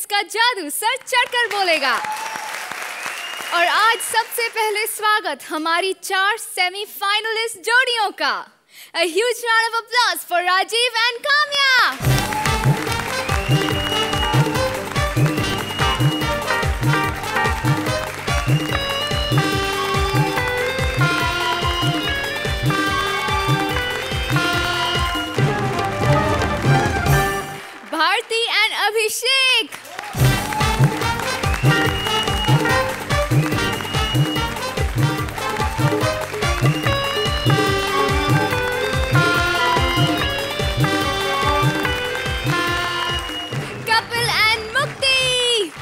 Points का जादू sir चढ़कर बोलेगा। और आज सबसे पहले स्वागत हमारी 4 सेमीफाइनलिस्ट जोड़ियों का। A huge round of applause for Rajiv and Kamya. Bharti and Abhishek. Kapil and Mukti.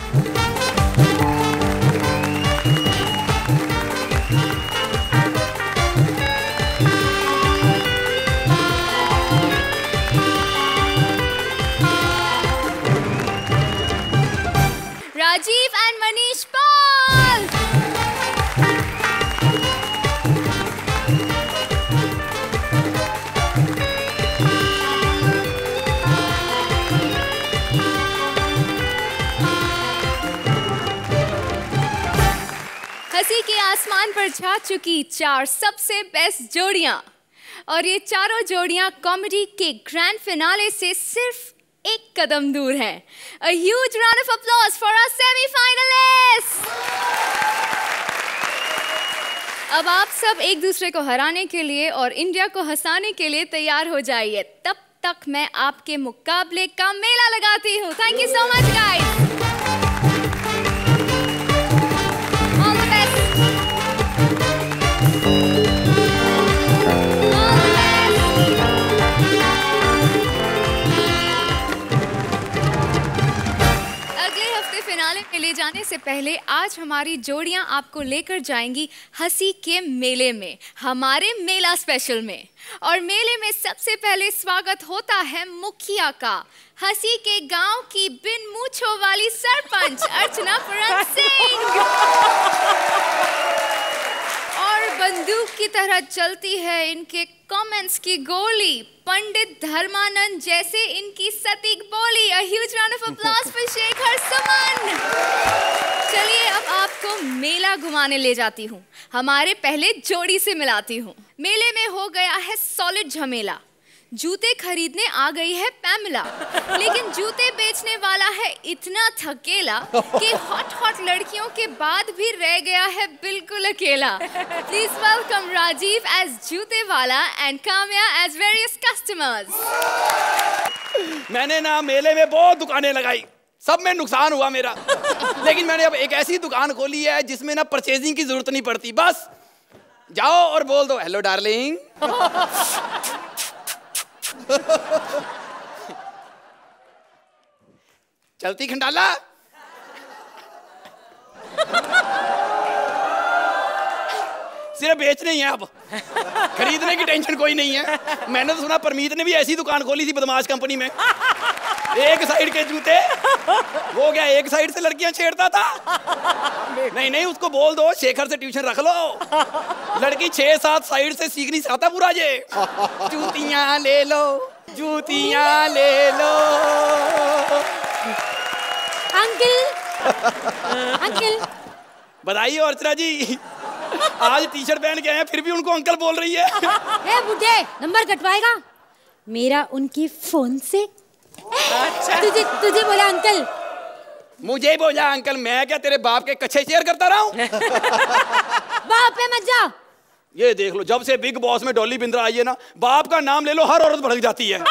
Rajiv and Manish Paul. हंसी के आसमान पर छा चुकी 4 सबसे बेस्ट जोड़ियां, और ये चारों जोड़ियां कॉमेडी के ग्रैंड फिनाले से सिर्फ एक कदम दूर है। A huge round of applause for our semi-finalists. अब आप सब एक दूसरे को हराने के लिए और इंडिया को हंसाने के लिए तैयार हो जाइए। तब तक मैं आपके मुकाबले का मेला लगाती हूँ। Thank you so much, guys. All the best. Finale में ले जाने से पहले आज हमारी जोड़ियां आपको लेकर जाएंगी हंसी के मेले में, हमारे मेला स्पेशल में। और मेले में सबसे पहले स्वागत होता है मुखिया का, हंसी के गांव की बिन मूंछों वाली सरपंच अर्चना पुरन सिंह। और बंदूक की तरह चलती है इनके कमेंट्स की गोली, पंडित धर्मानंद जैसे इनकी सटीक बोली। A huge round of applause for Shekhar Suman. चलिए अब आपको मेला घुमाने ले जाती हूँ, हमारे पहले जोड़ी से मिलाती हूँ। मेले में हो गया है सॉलिड झमेला, जूते खरीदने आ गई है पैमिला, लेकिन जूते बेचने वाला है इतना थकेला कि हॉट हॉट लड़कियों के बाद भी रह गया है बिल्कुल अकेला। प्लीज वेलकम राजीव एज जूते वाला and Kamya as various customers. मैंने ना मेले में बहुत दुकानें लगाई, सब में नुकसान हुआ मेरा, लेकिन मैंने अब एक ऐसी दुकान खोली है जिसमें ना परचेजिंग की जरूरत नहीं पड़ती, बस जाओ और बोल दो हेलो डार्लिंग। चलती खंडाला। सिर्फ बेचने ही है, अब खरीदने की टेंशन कोई नहीं है। मैंने तो सुना परमीत ने भी ऐसी दुकान खोली थी बदमाश कंपनी में, एक साइड के जूते, वो क्या एक साइड से लड़कियां छेड़ता था। नहीं नहीं, उसको बोल दो शेखर से ट्यूशन रख लो, लड़की 6-7 साइड से सीख नहीं सकता पूरा ये। जूतियां ले लो, जूतियां ले लो। अंकल बधाई हो अर्चना जी, आज टी शर्ट पहन के आए फिर भी उनको अंकल बोल रही है। ए बुड्ढे, नंबर कटवाएगा मेरा उनके फोन से। अच्छा। तुझे बोला अंकल। मुझे बोला अंकल, मैं क्या तेरे बाप के कच्चे शेयर करता रहा हूँ। बाप पे मत जा। ये देख लो, जब से बिग बॉस में डॉली बिंद्रा आई है ना, बाप का नाम ले लो हर औरत भड़क जाती है।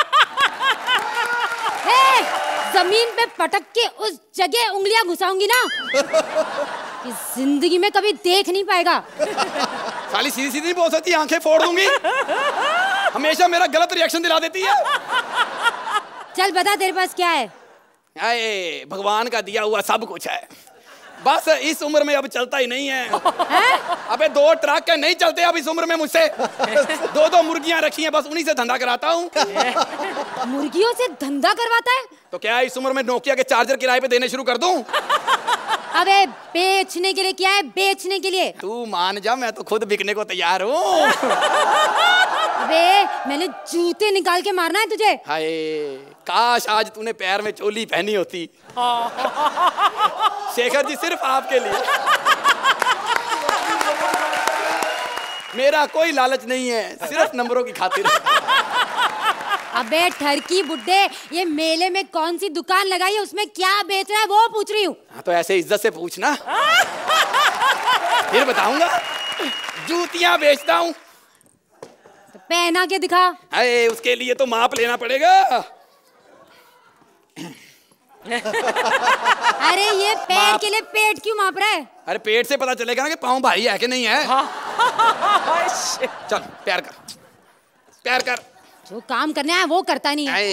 जमीन पे पटक के उस जगह उंगलियां घुसाऊंगी ना कि जिंदगी में कभी देख नहीं पाएगा। साली सीधी सीधी नहीं बोल सकती, आंखें फोड़ दूंगी। हमेशा मेरा गलत रिएक्शन दिला देती है। चल बता तेरे पास क्या है। अरे भगवान का दिया हुआ सब कुछ है, बस इस उम्र में अब चलता ही नहीं है। अबे 2 ट्रक नहीं चलते अब इस उम्र में मुझसे। 2 मुर्गियां रखी हैं, बस उन्हीं से धंधा कराता हूँ। मुर्गियों से धंधा करवाता है? तो क्या इस उम्र में नोकिया के चार्जर किराए पे देने शुरू कर दूं? अबे बेचने के लिए क्या है, बेचने के लिए? तू मान जा, मैं तो खुद बिकने को तैयार हूँ। अबे मैंने जूते निकाल के मारना है तुझे। हाय, काश आज तूने पैर में चोली पहनी होती। शेखर जी सिर्फ आपके लिए। मेरा कोई लालच नहीं है, सिर्फ नंबरों की खातिर। अबे ठरकी बुड्ढे, ये मेले में कौन सी दुकान लगाई है, उसमें क्या बेच रहा है वो पूछ रही हूँ। हाँ तो ऐसे इज्जत से पूछना, फिर बताऊंगा। जूतियां बेचता हूँ। तो पहना के दिखा। अरे उसके लिए तो माप लेना पड़ेगा। अरे ये पैर के लिए पेट क्यों माप रहा है? अरे पेट से पता चलेगा ना कि पाँव भारी है कि नहीं है। चल पैर कर, पैर कर। जो काम करने आया वो करता नहीं है।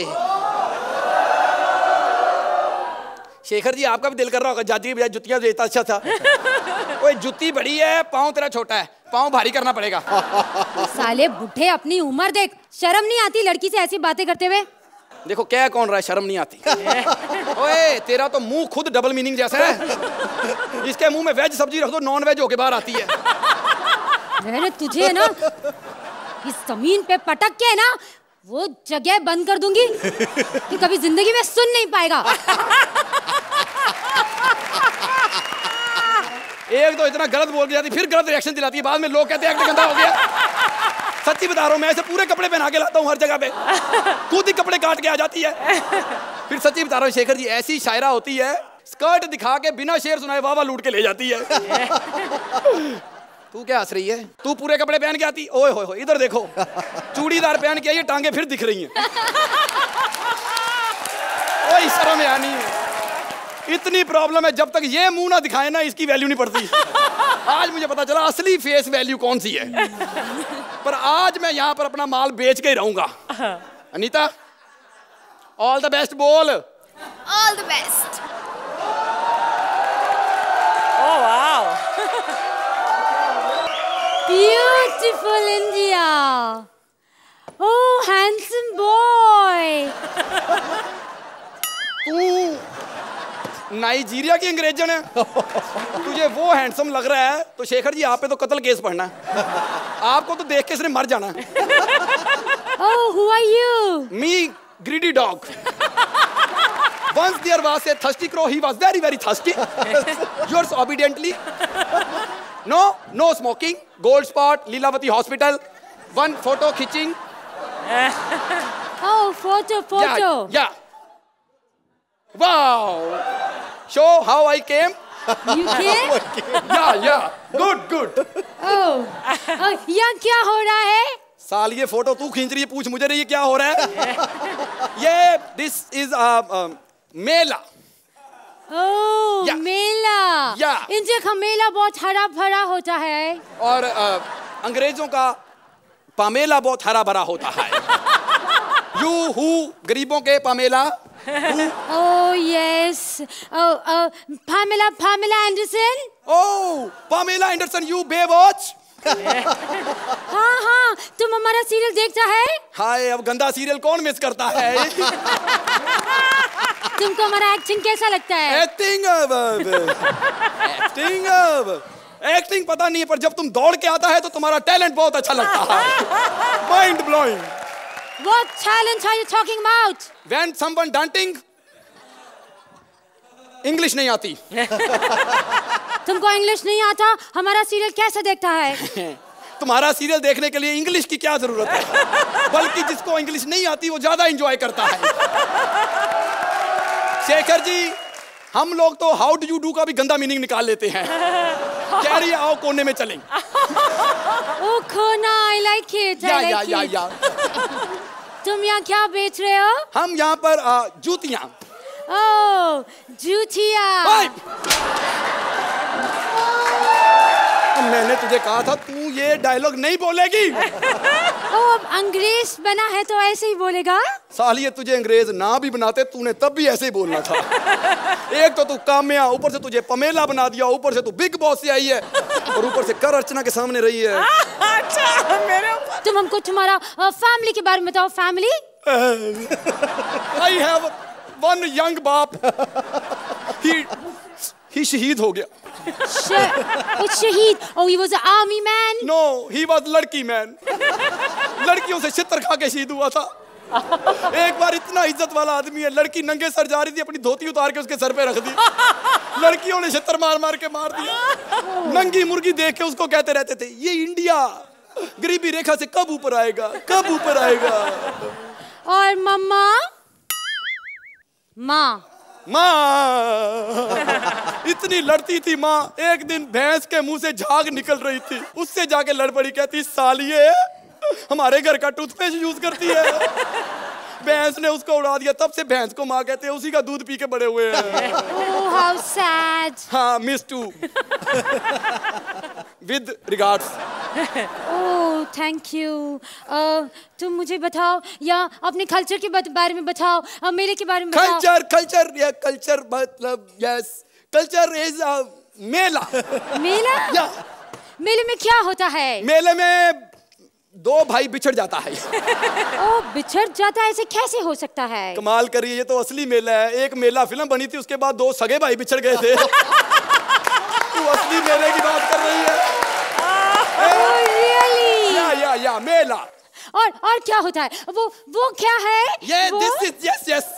शेखर जी आपका भी दिल कर रहा होगा जाती बजाय जुतियां बेचता अच्छा था। ओए जुत्ती बड़ी है, पाँव तेरा छोटा है, पाँव भारी करना पड़ेगा। साले बुढ़े अपनी उम्र देख, शर्म नहीं आती लड़की से ऐसी बातें करते हुए? देखो क्या कौन रहा है, शर्म नहीं आती। ओए तेरा तो मुंह खुद डबल मीनिंग जैसा है। इसके मुंह में वेज सब्जी रख दो, नॉन वेज होके बाहर आती है। मैंने तुझे ना इस जमीन पे पटक के ना वो जगह बंद कर दूंगी कि कभी जिंदगी में सुन नहीं पाएगा। एक तो इतना गलत बोल के जाती, फिर गलत रिएक्शन दिलाती है, बाद में लोग कहते हैं एक्ट गंदा हो गया। सच्ची बता रहा हूँ, मैं ऐसे पूरे कपड़े पहना के लाता हूँ हर जगह पे, खुद ही कपड़े काट के आ जाती है। फिर सच्ची बता रहा हूँ शेखर जी, ऐसी शायरा होती है, स्कर्ट दिखा के बिना शेर सुनाए वावा लूट के ले जाती है। तू क्या हंस रही है? तू पूरे कपड़े पहन के आती। ओए होए होए, इधर देखो, चूड़ीदार पहन के आई है, टांगे फिर दिख रही हैं। ओए शर्म आनी है। इतनी प्रॉब्लम है, जब तक ये मुंह ना दिखाए ना इसकी वैल्यू नहीं पड़ती। आज मुझे पता चला असली फेस वैल्यू कौन सी है। पर आज मैं यहाँ पर अपना माल बेच के ही रहूंगा। अनीता, ऑल द बेस्ट बोल। All the best. Oh wow, Beautiful India. Oh, handsome boy. तू नाइजीरिया की अंग्रेजन है। तुझे वो हैंडसम लग रहा है तो शेखर जी आप पे तो कत्ल केस पढ़ना है। आपको तो देख के इसने मर जाना है। Oh, who are you? Me, greedy dog. Once there was a thirsty crow. He was very, very thirsty. Yours obediently. No smoking. Gold spot. Lilavati Hospital. One photo खींचिंग. Oh, photo. Yeah. Wow. Show how I came. You came? Yeah. Good. Oh, यहाँ क्या हो रहा है? साल ये photo तू खींच रही है, पूछ मुझे रही है क्या हो रहा है। ये this is मेला। Oh, Yeah. मेला। Yeah. इंडिया का मेला बहुत हरा भरा होता है। और अंग्रेजों का पामेला बहुत हरा भरा होता है। यू हु गरीबों के Pamela. Oh yes. Oh, Pamela Anderson. Oh Pamela Anderson, you Baywatch. हाँ, तुम हमारा सीरियल देखता है? हाय, अब गंदा सीरियल कौन मिस करता है। तुमको हमारा एक्टिंग कैसा लगता है? एक्टिंग पता नहीं है, पर जब तुम दौड़ के आता है तो तुम्हारा टैलेंट बहुत अच्छा लगता है। Mind blowing. What talent are you talking about? When someone daunting, English नहीं आती। तुमको इंग्लिश नहीं आता, हमारा सीरियल कैसे देखता है? तुम्हारा सीरियल देखने के लिए इंग्लिश की क्या जरूरत है, बल्कि जिसको इंग्लिश नहीं आती वो ज्यादा एंजॉय करता है। शेखर जी, हम लोग तो हाउ डू यू डू का भी गंदा मीनिंग निकाल लेते हैं। कह रही है आओ कोने में चलें। Oh, कोना, I like it. या। तुम यहाँ क्या बेच रहे हो? हम यहाँ पर जूतियां। Oh, जूतिया। मैंने तुझे कहा था तू ये डायलॉग नहीं बोलेगी। अब अंग्रेज बना है तो ऐसे ही बोलेगा। सालिए, तुझे अंग्रेज ना भी बनाते तूने तब भी ऐसे ही बोलना था। एक तो तू काम्या, ऊपर से तुझे पमेला बना दिया, ऊपर से तू बिग बॉस से आई है, और ऊपर से कर अर्चना के सामने रही है। अच्छा मेरे ऊपर। तुम हमको तुम्हारा फैमिली के बारे में बताओ। Family? I have one young बाप. ही शहीद हो गया। शहीद? Oh, he was an army man? No, he was लड़की मैन। लड़कियों से छितर खा के शहीद हुआ था। एक बार इतना इज्जत वाला आदमी है, लड़की नंगे सर जा रही थी, अपनी धोती उतार के उसके सर पे रख दी। लड़कियों ने छितर मार मार के मार दिया। नंगी मुर्गी देख के उसको कहते रहते थे, ये इंडिया गरीबी रेखा से कब ऊपर आएगा, कब ऊपर आएगा। और मम्मा? माँ इतनी लड़ती थी माँ, एक दिन भैंस के मुंह से झाग निकल रही थी, उससे जाके लड़ पड़ी, कहती सालिए हमारे घर का टूथपेस्ट यूज करती है। भैंस ने उसको उड़ा दिया, तब से भैंस को माँ कहते हैं, उसी का दूध पी के बड़े हुए हैं। Oh, how sad. हाँ, miss too. With regards. Oh thank you. तुम मुझे बताओ या अपने कल्चर के बारे में बताओ, मेले के बारे में बताओ। कल्चर या कल्चर मतलब यस, कल्चर इज मेला। मेला? या मेले में क्या होता है? मेले में दो भाई बिछड़ जाता है। ओ बिछड़ जाता है, ऐसे कैसे हो सकता है? कमाल करिए, ये तो असली मेला है। एक मेला फिल्म बनी थी, उसके बाद दो सगे भाई बिछड़ गए थे। तू असली मेले की बात कर रही है? Oh, really? या मेला। और क्या होता है? वो क्या है? ये दिस इज यस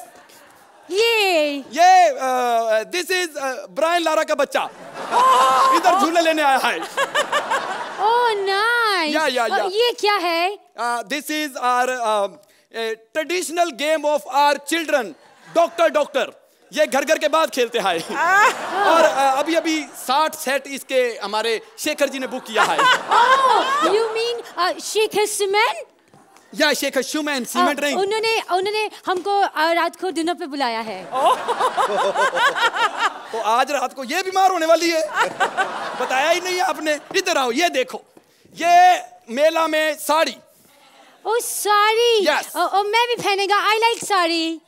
ये दिस इज ब्रायन लारा का बच्चा। इधर झूले लेने आया है। Oh nice. या ये क्या है? This is our traditional game of our children, doctor. ये घर घर के बाद खेलते हैं। और अभी 60 सेट इसके हमारे शेखर जी ने बुक किया है। Oh you mean Shekhar cement? या शेखर सुमैन सीमेंट नहीं। उन्होंने हमको रात को डिनर पे बुलाया है। तो आज रात को ये बीमार होने वाली है, बताया ही नहीं है आपने। इधर आओ, ये देखो, ये मेला में साड़ी। ओ साड़ी? Yes. मैं भी पहनेगा। I like sari.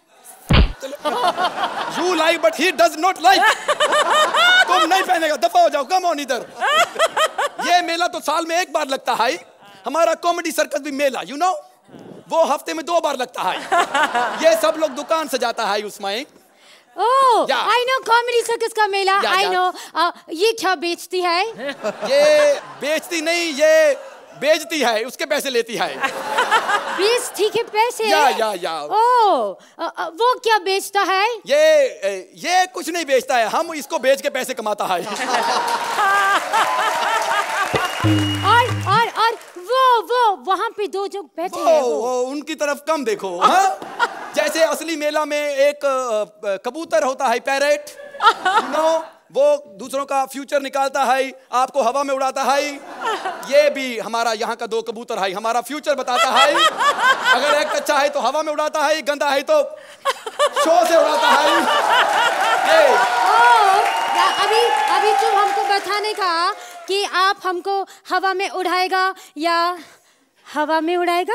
You like but he does not like. तुम नहीं पहनेगा, दफा हो जाओ, कम ऑन इधर। ये मेला तो साल में एक बार लगता है। हमारा कॉमेडी सर्कस भी मेला, you know, वो हफ्ते में 2 बार लगता है। ये सब लोग दुकान सजाता है उसमें। Oh I know, comedy circus का मेला। I know. ये क्या बेचती है? ये बेचती नहीं, ये बेचती है, उसके पैसे लेती है। बेचती के पैसे? या ओह वो क्या बेचता है? ये कुछ नहीं बेचता है, हम इसको बेच के पैसे कमाता है। और वो वहाँ पे 2 जो बैठे हैं वो उनकी तरफ कम देखो। हाँ? जैसे असली मेला में एक कबूतर होता है, पैरेट, वो दूसरों का फ्यूचर निकालता है, आपको हवा में उड़ाता है। ये भी हमारा यहाँ का 2 कबूतर है, हमारा फ्यूचर बताता है। अगर एक अच्छा है तो हवा में उड़ाता है, गंदा है तो शो से उड़ाता है। अभी तुम हमको बताने का कि आप हमको हवा में उड़ाएगा या हवा में उड़ाएगा?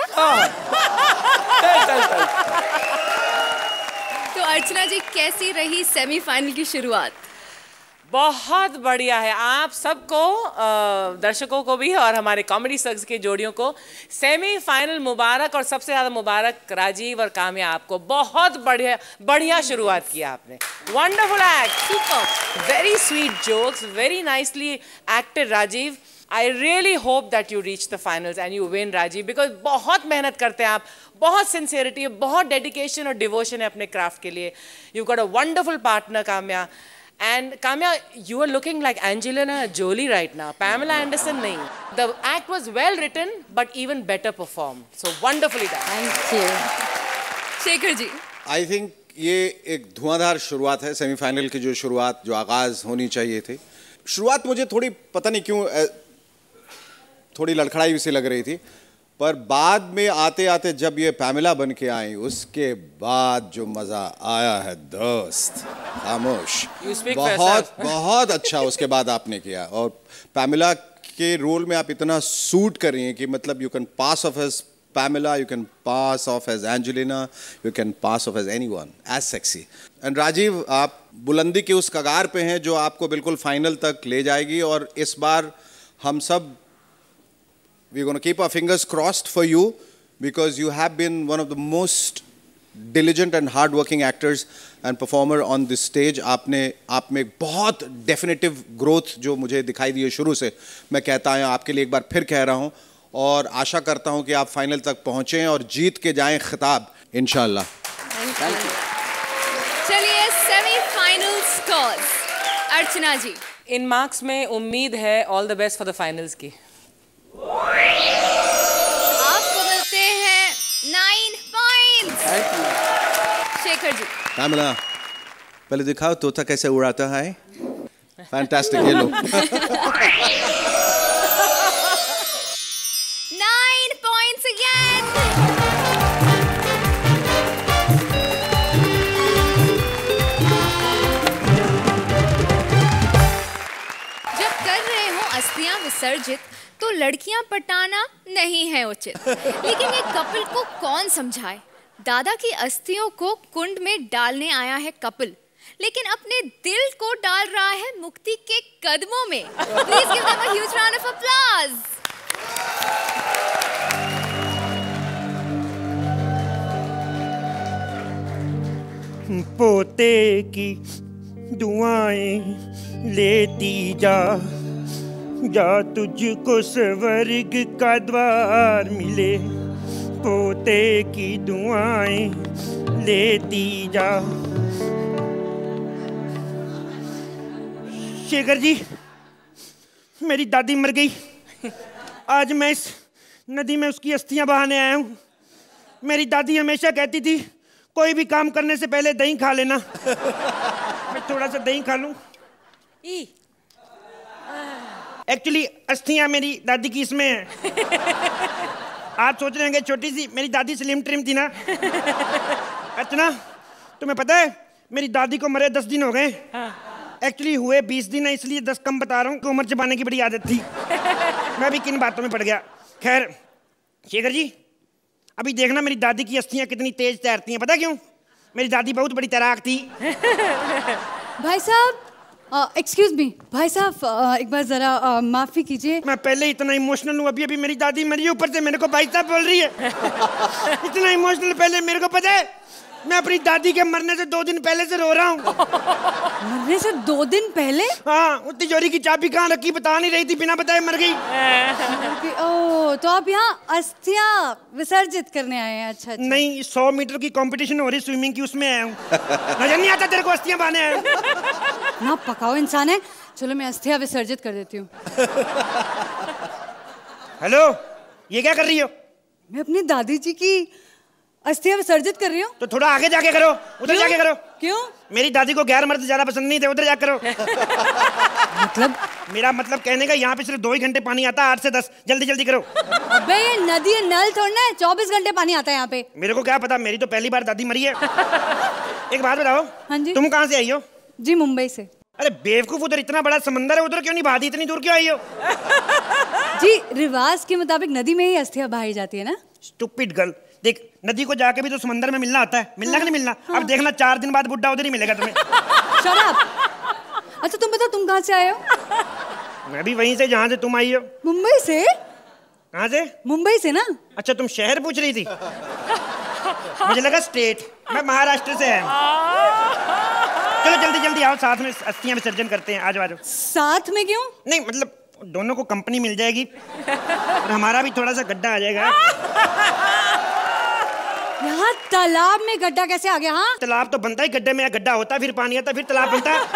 तो अर्चना जी, कैसी रही सेमीफाइनल की शुरुआत? बहुत बढ़िया है। आप सबको, दर्शकों को भी और हमारे कॉमेडी सर्कस के जोड़ियों को सेमीफाइनल मुबारक। और सबसे ज़्यादा मुबारक राजीव और काम्या, आपको बहुत बढ़िया शुरुआत किया आपने। Wonderful act, super, very sweet jokes, very nicely acted Rajiv. I really hope that you reach the finals and you win Rajiv, because बहुत मेहनत करते हैं आप, बहुत सिंसियरिटी है, बहुत डेडिकेशन और डिवोशन है अपने क्राफ्ट के लिए। You got a wonderful partner Kamya. And Kamya, you are looking like Angelina Jolie right now. Pamela Anderson, nahi. The act was well written, but even better performed. So wonderfully done. Thank you. Shekhar ji, I think ये एक धुआंधार शुरुआत है। Semifinal की जो शुरुआत, जो आगाज होनी चाहिए थी, शुरुआत मुझे थोड़ी पता नहीं क्यों थोड़ी लड़खड़ाई सी लग रही थी, पर बाद में आते आते जब ये पैमेला बन के आई, उसके बाद जो मज़ा आया है दोस्त, खामोश। बहुत अच्छा उसके बाद आपने किया। और पैमेला के रोल में आप इतना सूट कर रही हैं कि मतलब you can pass off as Pamela, you can pass off as Angelina, you can pass off as anyone, as sexy. And Rajiv, आप बुलंदी के उस कगार पे हैं जो आपको बिल्कुल फाइनल तक ले जाएगी। और इस बार हम सब we're going to keep our fingers crossed for you, because you have been one of the most diligent and hard working actors and performer on this stage. आपने आप में एक बहुत definitive growth जो मुझे दिखाई दी है शुरू से, मैं कहता हूँ आपके लिए एक बार फिर कह रहा हूँ और आशा करता हूँ कि आप फाइनल तक पहुँचें और जीत के जाएं खिताब इंशाल्लाह। थैंक यू। चलिए सेमीफाइनल स्कोर्स, अर्चना जी। इन मार्क्स में उम्मीद है all the best for the finals की। आपको मिलते हैं 9 पॉइंट्स। शेखर जी। कामिला, पहले दिखाओ तोता कैसे उड़ाता है। फैंटास्टिक, ये लो। 9 पॉइंट्स अगेन। जब कर रहे हो अस्थियां विसर्जित तो लड़कियां पटाना नहीं है उचित, लेकिन ये कपिल को कौन समझाए। दादा की अस्थियों को कुंड में डालने आया है कपिल, लेकिन अपने दिल को डाल रहा है मुक्ति के कदमों में। Please give them a huge round of applause. पोते की दुआएं लेती जा, जा तुझको स्वर्ग का द्वार मिले। पोते की दुआएं लेती जा। शेखर जी, मेरी दादी मर गई। आज मैं इस नदी में उसकी अस्थियां बहाने आया हूँ। मेरी दादी हमेशा कहती थी कोई भी काम करने से पहले दही खा लेना। मैं थोड़ा सा दही खा लूं। एक्चुअली अस्थियां मेरी दादी की इसमें है। आप सोच रहे होंगे छोटी सी, मेरी दादी स्लिम ट्रिम थी ना। अच्छा, तुम्हें पता है मेरी दादी को मरे 10 दिन हो गए। एक्चुअली हुए 20 दिन है, इसलिए 10 कम बता रहा हूँ। उम्र चबाने की बड़ी आदत थी। मैं भी किन बातों में पड़ गया। खैर शेखर जी, अभी देखना मेरी दादी की अस्थियां कितनी तेज तैरती हैं। पता क्यों? मेरी दादी बहुत बड़ी तैराक थी। भाई साहब, एक्सक्यूज मी भाई साहब, एक बार जरा माफी कीजिए। मैं पहले इतना इमोशनल हूँ, अभी अभी मेरी दादी मरी, ऊपर से मेरे को भाई साहब बोल रही है। इतना इमोशनल पहले मेरे को पता है, मैं अपनी दादी के मरने से 2 दिन पहले से रो रहा हूँ। मरने से 2 दिन पहले? हाँ, वो तिजोरी की चाबी कहाँ रखी बता नहीं रही थी, बिना बताए मर गई। ओह, तो आप यहाँ अस्थियां विसर्जित करने आए हैं? अच्छा, अच्छा। नहीं, 100 मीटर की कंपटीशन हो रही स्विमिंग की, उसमें आया हूँ। नजर नहीं आता तेरे को अस्थियां बहाने आया हूँ। ना पकाओ इंसान है। चलो मैं अस्थियां विसर्जित कर देती हूँ। हेलो, ये क्या कर रही हो? मैं अपनी दादी जी की अस्थियां विसर्जित कर रही हूँ। तो थोड़ा आगे जाके करो, उधर जाके करो। क्यों? मेरी दादी को गैर मर्द ज्यादा पसंद नहीं थे, उधर जाकर करो। मतलब? मेरा मतलब कहने का यहाँ पे सिर्फ 2 ही घंटे पानी आता है, 8 से 10। जल्दी जल्दी करो। अबे ये नदी है, नल थोड़ा है। 24 घंटे पानी आता है यहाँ पे। मेरे को क्या पता, मेरी तो पहली बार दादी मरी है। एक बात बताओ, हाँ जी? तुम कहाँ से आई हो? जी मुंबई से। अरे बेवकूफ, उधर इतना बड़ा समंदर है, उधर क्यों नहीं बहाती? इतनी दूर क्यों आई हो? जी रिवाज के मुताबिक नदी में ही अस्थियां बहाई जाती है ना। स्टूपिड गर्ल, देख नदी को जाके भी तो समंदर में मिलना होता है। मिलना कि नहीं मिलना? हाँ। अब देखना 4 दिन बाद बुड्ढा उधर ही मिलेगा तुम्हें। Shut up! अच्छा तुम बताओ, तुम कहाँ से आए हो? मैं भी वहीं से जहाँ से तुम आई हो। मुंबई से? कहाँ से? मुंबई से ना। अच्छा, तुम शहर पूछ रही थी? मुझे लगा स्टेट। मैं महाराष्ट्र से आया। चलो जल्दी जल्दी आओ, साथ में अस्थियां विसर्जन करते हैं। आज बाजो। साथ में क्यों? नहीं मतलब दोनों को कंपनी मिल जाएगी और हमारा भी थोड़ा सा गड्ढा आ जाएगा। यहाँ तालाब में गड्ढा कैसे आ गया? हाँ, तालाब तो बनता ही गड्ढे में, गड्ढा होता है, फिर पानी आता, फिर तालाब बनता है।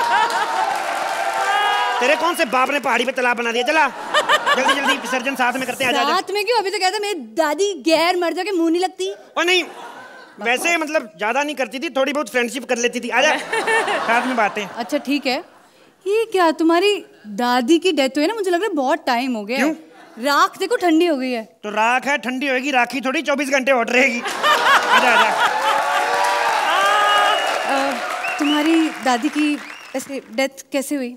तेरे कौन से बाप ने पहाड़ी पे तालाब बना दिया? चला जल्दी जल्दी विसर्जन साथ में करते हैं। आजा साथ में क्यों? अभी तो कहता मेरी दादी गैर मर जाके मुंह नहीं लगती। और नहीं, वैसे मतलब ज्यादा नहीं करती थी, थोड़ी बहुत फ्रेंडशिप कर लेती थी। आजा साथ में बातें। अच्छा ठीक है। ये क्या, तुम्हारी दादी की डेथ हुई ना, मुझे लग रहा है बहुत टाइम हो गया। क्यों? राख देखो ठंडी हो गई है। तो राख है, ठंडी होगी, राखी थोड़ी 24 घंटे हॉट रहेगी। आजा आजा। तुम्हारी दादी की ऐसे डेथ कैसे हुई?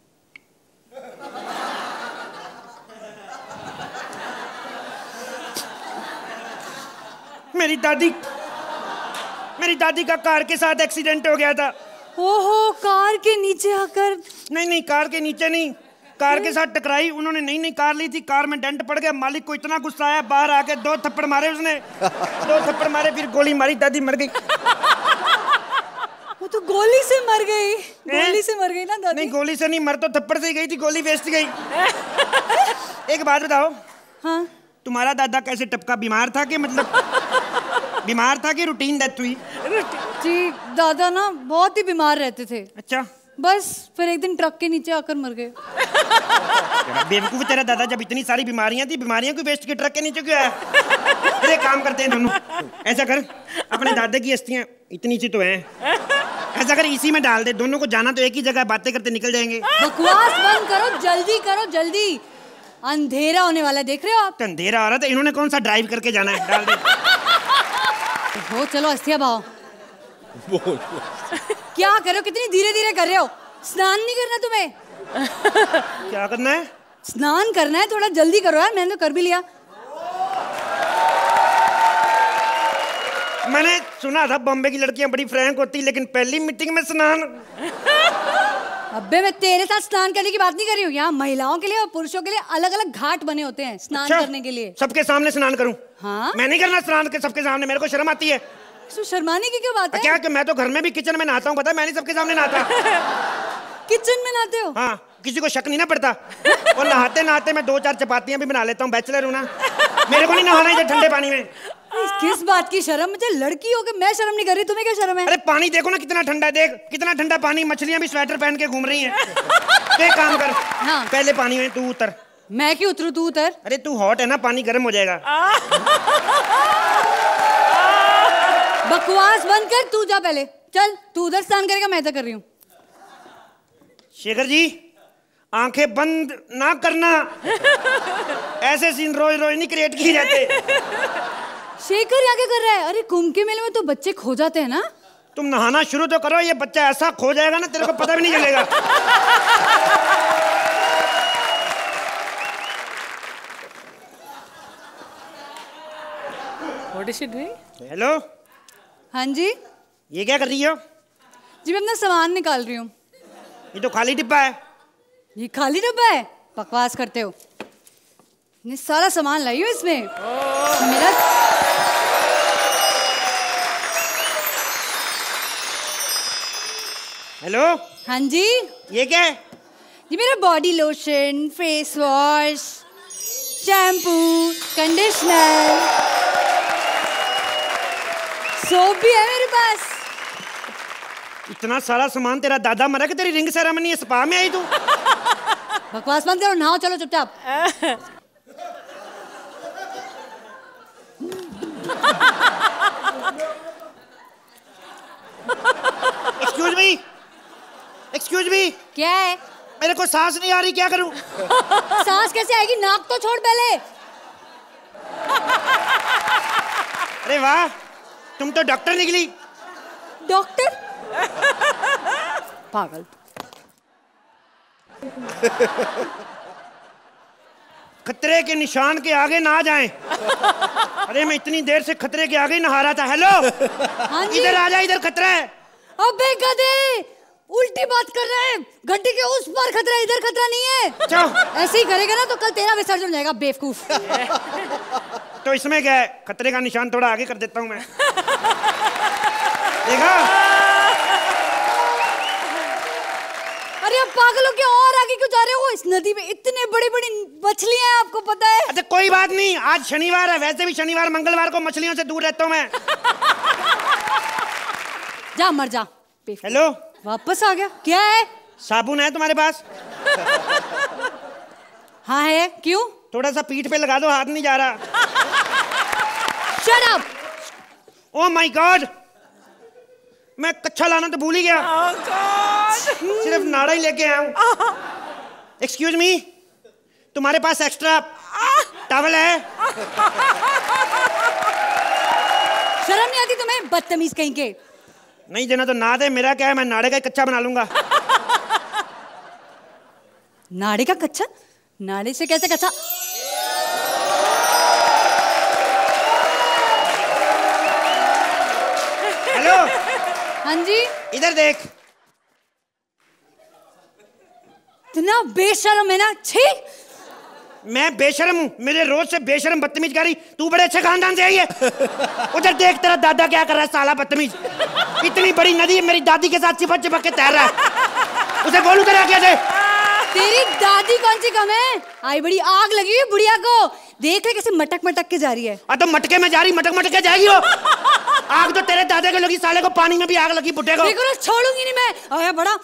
मेरी दादी का कार के साथ एक्सीडेंट हो गया था। ओहो, कार के नीचे आकर? नहीं कार के नीचे नहीं, कार के साथ टकराई, उन्होंने नई नई कार ली थी, कार में डेंट पड़ गया, मालिक को इतना गुस्सा आया, बाहर आके 2 थप्पड़ मारे उसने, 2 थप्पड़ मारे, फिर गोली मारी, दादी मर गई। वो तो गोली से मर गई, गोली से मर गई ना दादी? नहीं, गोली से नहीं, मर तो थप्पड़ से ही गई थी, गोली वेस्ट गई। एक बात बताओ, हाँ तुम्हारा दादा कैसे टपका, बीमार था कि मतलब बीमार था कि रूटीन डेथ हुई? जी दादा ना बहुत ही बीमार रहते थे। अच्छा, बस फिर एक दिन ट्रक के नीचे आकर मर गए। बेवकूफ तेरा दादा, जब इतनी सारी बीमारियां थी, बीमारियां क्यों वेस्ट की, ट्रक के नीचे क्यों आया? अरे काम करते हैं दोनों, ऐसा कर, अपने दादा की अस्थियां इतनी सी तो हैं, ऐसा कर इसी में डाल दे, दोनों को जाना तो एक ही जगह, बातें करते निकल जाएंगे। बकवास बंद करो, जल्दी करो जल्दी, अंधेरा होने वाला है, देख रहे हो आप? तो अंधेरा हो रहा था, इन्होंने कौन सा ड्राइव करके जाना है, डाल दे। हो चलो अस्थिया भाव। क्या कर रहे हो, कितनी धीरे धीरे कर रहे हो? स्नान नहीं करना तुम्हें? क्या करना है? स्नान करना है, थोड़ा जल्दी करो यार, मैंने तो कर भी लिया। मैंने सुना था बॉम्बे की लड़कियां बड़ी फ्रैंक होती, लेकिन पहली मीटिंग में स्नान। अबे मैं तेरे साथ स्नान करने की बात नहीं कर रही हूँ, यहाँ महिलाओं के लिए और पुरुषों के लिए अलग अलग घाट बने होते हैं स्नान करने के लिए। सबके सामने स्नान करूं? हाँ, मैं नहीं करना स्नान के सबके सामने, मेरे को शर्म आती है। तो शर्माने की क्या बात है? क्या कि मैं तो घर में भी किचन में नहाता हूँ, पता है, मैं नहीं सबके सामने नहाता। किचन में नहाते हो? हाँ, किसी को शक नहीं ना पड़ता। और नहाते नहाते मैं 2-4 चपातियां भी बना लेता हूँ, बैचलर हूँ ना, मेरे को नहीं नहाना इधर ठंडे पानी में। किस बात की शर्म? मुझे लड़की हो के मैं शर्म नहीं कर रही, तुम्हें क्या शर्म है? अरे पानी देखो ना कितना ठंडा, देख कितना ठंडा पानी, मछलियां भी स्वेटर पहन के घूम रही हैं। एक काम कर, हाँ। पहले पानी में तू उतर। मैं क्यों उतरूं, तू उतर। अरे तू हॉट है ना, पानी गर्म हो जाएगा। बकवास बंद कर, तू जा पहले, चल तू उधर स्नान करेगा, मैं इधर कर रही हूँ। शेखर जी, आंखें बंद ना करना, ऐसे सीन रोज रोज नहीं क्रिएट किए जाते। शेखर यहाँ क्या कर रहा है? अरे कुंभ के मेले में तो बच्चे खो जाते हैं ना। तुम नहाना शुरू तो करो, ये बच्चा ऐसा खो जाएगा ना, तेरे को पता भी नहीं चलेगा। What is she doing? Hello, हाँ जी। ये क्या कर रही हो? जी मैं अपना सामान निकाल रही हूँ। ये तो खाली डिब्बा है। ये खाली डब्बा है? बकवास करते हो, ये सारा सामान लाई हूँ इसमें। मेरा हेलो, हाँ जी। ये क्या है? ये मेरा body lotion, face wash, shampoo, conditioner, soap भी है मेरे पास। इतना सारा सामान, तेरा दादा मरा कि तेरी रिंग सेरेमनी है, स्पा में आई तू? बकवास बंद करो, नहाओ चलो चुपचाप। एक्सक्यूज मी, क्या है? मेरे को सांस नहीं आ रही, क्या करूं? सांस कैसे आएगी? नाक तो छोड़ पहले। अरे वाह, तुम तो डॉक्टर निकली। डॉक्टर? पागल। खतरे के निशान के आगे ना जाएं। अरे मैं इतनी देर से खतरे के आगे नहा रहा था। हेलो, हाँ जी। इधर आ जा, इधर खतरा है। अबे गधे, उल्टी बात कर रहे हैं। घंटे के उस पार खतरा, इधर खतरा नहीं है। अच्छा, ऐसे ही करेगा ना तो कल तेरा विसर्जन हो जाएगा, बेवकूफ। तो इसमें क्या है, खतरे का निशान थोड़ा आगे कर देता हूं मैं। देखा? अरे अब पागलों के और आगे क्यों जा रहे हो? इस नदी में इतने बड़ी बड़ी मछलियां हैं, आपको पता है? अच्छा कोई बात नहीं, आज शनिवार है, वैसे भी शनिवार मंगलवार को मछलियों से दूर रहता हूं मैं। जा मर जा। हेलो, वापस आ गया? क्या है? साबुन है तुम्हारे पास? हाँ है, क्यों? थोड़ा सा पीठ पे लगा दो, हाथ नहीं जा रहा। Shut up. Oh my god, मैं कच्छा लाना तो भूल ही गया। सिर्फ नाड़ा ही लेके आया हूं। एक्सक्यूज मी, तुम्हारे पास एक्स्ट्रा टॉवल है? शर्म नहीं आती तुम्हें, बदतमीज कहीं के? नहीं देना तो ना दे, मेरा क्या है, मैं नाड़े का कच्चा बना लूंगा। नाड़े का कच्चा? नाड़े से कैसे कच्चा? हेलो, हाँ जी। इधर देख, इतना बेशर्म है ना, छी। मैं बेशर्म हूँ? मेरे रोज से बेशर्म बदतमीजगारी, तू बड़े अच्छे खानदान से आई है। उधर देख तेरा दादा क्या कर रहा है, साला बदतमीज। इतनी बड़ी नदी मेरी दादी के साथ चिपक चिपक के तैर रहा है, उसे गोलू करा क्या दे। तेरी दादी कौन सी कम है, आई बड़ी आग लगी हुई बुढ़िया को, देख ले कैसे मटक मटक के जा रही है। तो मटके में जा रही, मटक मटक के जाएगी वो। आग तो तेरे दादा को लगी, साले को पानी में भी आग लगी बुड्ढे को। देखो ना, छोड़ूंगी नहीं मैं। आया बड़ा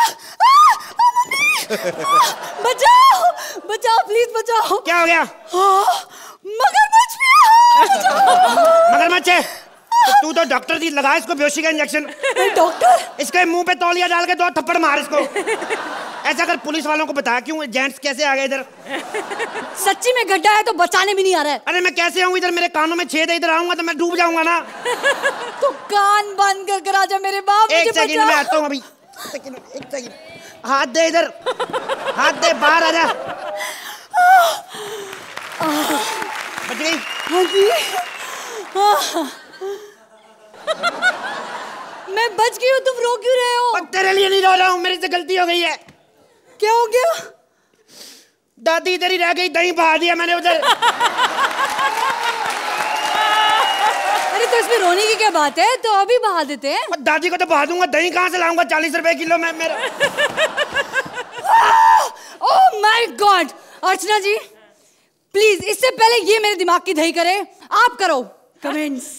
बचाओ बचाओ प्लीज बचाओ। क्या हो गया? मगरमच्छ भी है। मगरमच्छ है? तो तू तो डॉक्टर थी, लगा इसको बेहोशी का इंजेक्शन। डॉक्टर? इसके मुंह पे तौलिया डाल के 2 थप्पड़ मार इसको। ऐसा कर, पुलिस वालों को बता क्यों जेंट्स कैसे आ गए इधर। सच्ची में गड्ढा है तो बचाने भी नहीं आ रहा है। अरे मैं कैसे आऊँ इधर, मेरे कानों में छेद है, इधर आऊंगा तो मैं डूब जाऊंगा ना। तो कान बंद कर आजा मेरे बाप। एक सेकंड में आता हूँ अभी। एक सेकंड, हाथ दे इधर, हाथ दे, बाहर आ जा। बच गई? हाँ जी। मैं बच गई हूँ, तुम रो क्यों रहे हो? तेरे लिए नहीं रो रहा हूँ, मेरे से गलती हो गई है। क्या हो गया? दादी इधर ही रह गई, दही बहा दिया मैंने उधर। अरे तो इसमें रोने की क्या बात है, तो अभी बहा देते हैं। दादी को तो बहा दूंगा, दही कहाँ से लाऊंगा 40 रुपए किलो में मेरा। Oh my god. Archana ji please, इससे पहले ये मेरे दिमाग की दही करे, आप करो कमेंट्स।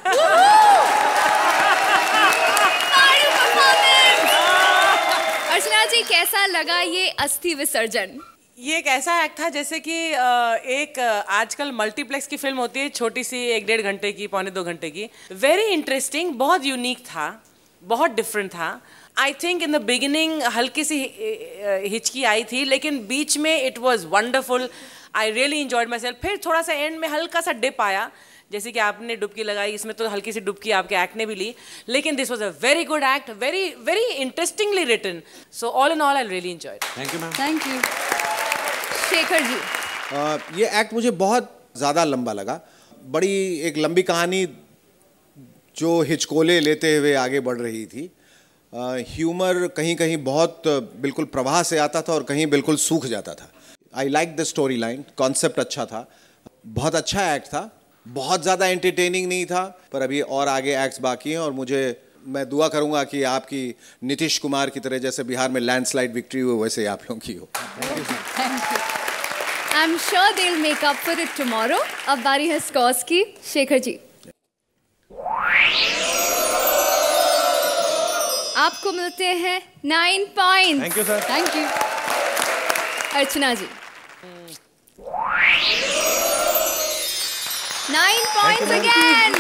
अर्चना जी कैसा लगा ये अस्थि विसर्जन? ये एक ऐसा एक्ट था जैसे कि एक आजकल मल्टीप्लेक्स की फिल्म होती है, छोटी सी 1-1.5 घंटे की, 1.25-2 घंटे की। वेरी इंटरेस्टिंग, बहुत यूनिक था, बहुत डिफरेंट था। I think in the beginning हल्की सी हिचकी आई थी, लेकिन बीच में it was wonderful. I really enjoyed myself. फिर थोड़ा सा एंड में हल्का सा डिप आया, जैसे कि आपने डुबकी लगाई, इसमें तो हल्की सी डुबकी आपके एक्ट ने भी ली, लेकिन this was a very good act, very very interestingly written. So all in all I really enjoyed. Thank you ma'am. Thank you. Shekhar ji, ये एक्ट मुझे बहुत ज़्यादा लंबा लगा, बड़ी एक लंबी कहानी जो हिचकोले लेते हुए आगे बढ़ रही थी। ह्यूमर कहीं कहीं बहुत बिल्कुल प्रवाह से आता था और कहीं बिल्कुल सूख जाता था। I like the story line, concept अच्छा था, बहुत अच्छा एक्ट था, बहुत ज़्यादा एंटरटेनिंग नहीं था, पर अभी और आगे एक्ट्स बाकी हैं और मैं दुआ करूंगा कि आपकी नीतीश कुमार की तरह जैसे बिहार में लैंडस्लाइड विक्ट्री हो, वैसे आप लोगों की हो। I am sure they will make up for it tomorrow. अब बारी है स्कोर्स की। शेखर जी, आपको मिलते हैं 9 points. Thank you sir. Thank you. Archana ji, 9 points again.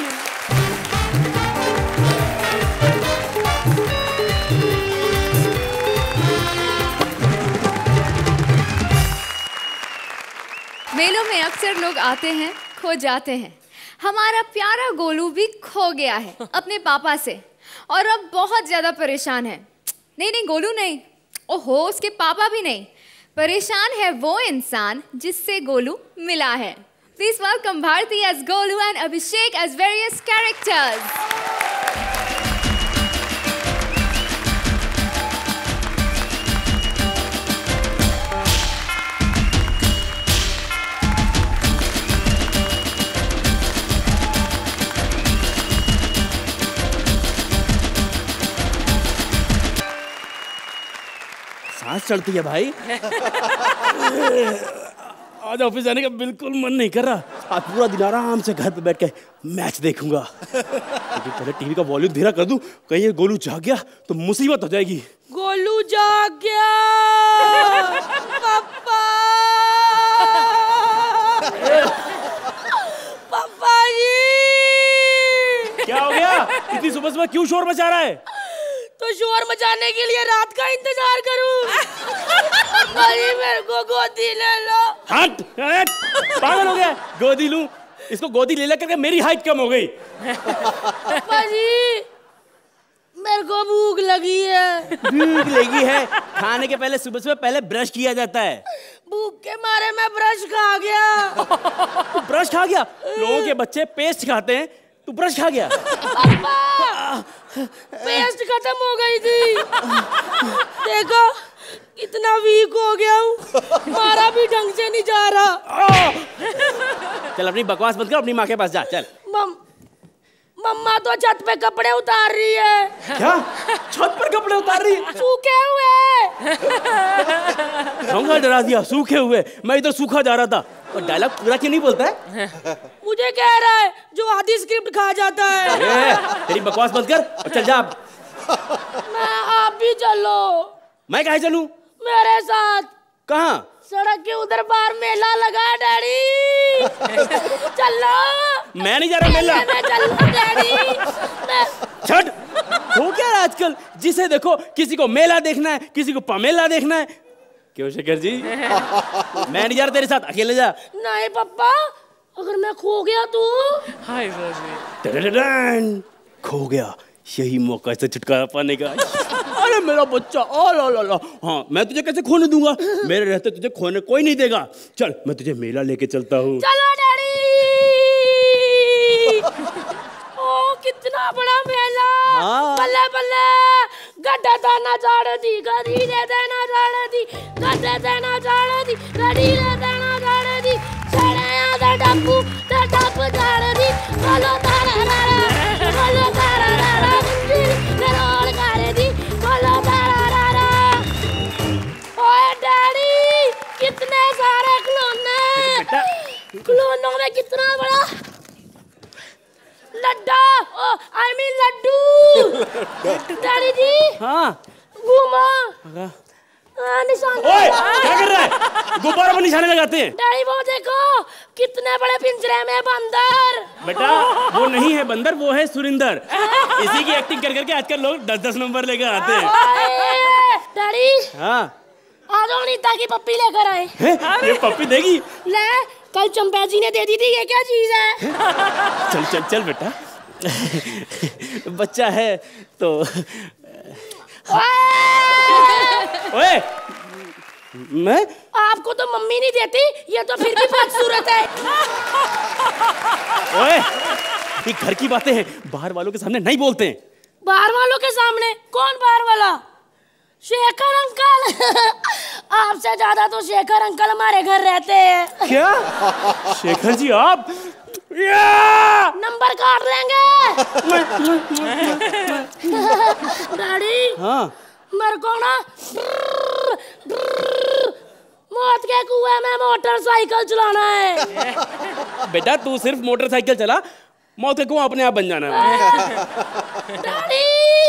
मेलों में अक्सर लोग आते हैं, खो जाते हैं। हमारा प्यारा गोलू भी खो गया है अपने पापा से और अब बहुत ज्यादा परेशान है। नहीं गोलू नहीं, ओहो उसके पापा भी नहीं, परेशान है वो इंसान जिससे गोलू मिला है। Please welcome Bharti as Golu and Abhishek as various characters. सांस चढ़ती है भाई। आज ऑफिस जाने का बिल्कुल मन नहीं कर रहा। आज पूरा दिन आराम से घर पे बैठ के मैच देखूंगा। लेकिन पहले टीवी का वॉल्यूम धीरा कर दूं, कहीं ये गोलू जाग गया तो मुसीबत हो जाएगी। गोलू जाग गया। पापा पापा जी। क्या हो गया? इतनी सुबह सुबह क्यों शोर मचा रहा है? तो शोर मचाने के लिए रात का इंतजार करूं? अरे मेरे को गोदी ले लो। हट हट, पागल हो गया? गोदी लूं? इसको गोदी ले लेकर के मेरी हाइट कम हो गई। पापा जी मेरे को भूख लगी है। भूख लगी है? खाने के पहले सुबह सुबह पहले ब्रश किया जाता है। भूख के मारे मैं ब्रश खा गया। तू ब्रश खा गया? लोगों के बच्चे पेस्ट खाते हैं, तू ब्रश खा गया? पापा पेस्ट खत्म हो गई थी। देखो इतना वीक हो गया हूँ, मारा भी ढंग से नहीं जा रहा। चल अपनी बकवास बंद कर, अपनी माँ के पास जा चल। मम्मा तो छत पे कपड़े उतार रही है। क्या? छत पर कपड़े उतार रही है? सूखे हुए। हमको डरा दिया, सूखे हुए। मैं इधर सूखा जा रहा था। और डायलॉग पूरा क्यों नहीं बोलता है? मुझे कह रहा है जो आधी स्क्रिप्ट खा जाता है। तेरी बकवास बंद कर और चल जा। मैं आप भी चलो। मैं कहाँ चलूं? मेरे साथ। कहाँ? सड़क के उधर बाहर मेला लगा है डैडी। चलो। मैं नहीं जा रहा मेला। चलो डैडी। छठ हो क्या रहा आजकल? जिसे देखो किसी को मेला देखना है, किसी को पमेला देखना है। क्यों शेखर जी? मैं नहीं जा रहा तेरे साथ, अकेले जा। नहीं पापा, अगर मैं खो गया तो? हाय खो गया, यही मौका से छुटकारा पाने का। अरे मेरा बच्चा, हाँ मैं तुझे कैसे खोने दूंगा? मेरे रहते तुझे खोने कोई नहीं देगा। चल मैं तुझे मेला लेके चलता हूँ। चलो डैडी। ओ कितना बड़ा मेला। बल्ले बल्ले। गड्ढा दाना झाड़ दी, गड़ी ले देना झाड़ दी, गड्ढा देना झाड़ दी, गड़ी ले देना झाड़ दी, चढ़े आधा डब्बू, डब्बू झाड़ दी, बोलो तारा तारा, बोलो तारा तारा, करोड़ कर दी, बोलो तारा तारा। ओए डैडी, कितने सारे खिलौने। खिलौनों में कितना बड़ा लड्डू। डैडी जी। हाँ। घूमा। निशान। ओए, क्या कर रहा है? गुब्बारों पर निशाने लगाते हैं। डैडी वो देखो, कितने बड़े पिंजरे में बंदर। बेटा वो नहीं है बंदर, वो है सुरिंदर। इसी की एक्टिंग कर करके आजकल लोग 10-10 नंबर लेकर आते हैं। डैडी। हाँ। आज अनीता की पप्पी लेकर आए। ये पप्पी देगी? ले, कल चंपा जी ने दे दी थी, ये क्या चीज है? चल चल चल बेटा, बच्चा है तो। ओए, मैं? आपको तो मम्मी नहीं देती, ये तो फिर भी बदसूरत है। ओए, ये घर की बातें हैं, बाहर वालों के सामने नहीं बोलते हैं। बाहर वालों के सामने? कौन बाहर वाला? शेखर अंकल। आपसे ज्यादा तो शेखर अंकल हमारे घर रहते हैं। क्या? शेखर जी आप? नंबर काट लेंगे। डैडी। हाँ। मेरे को ना मौत के कुएं में मोटरसाइकिल चलाना है। बेटा तू सिर्फ मोटरसाइकिल चला, मौत का कुआं अपने आप बन जाना है। डैडी।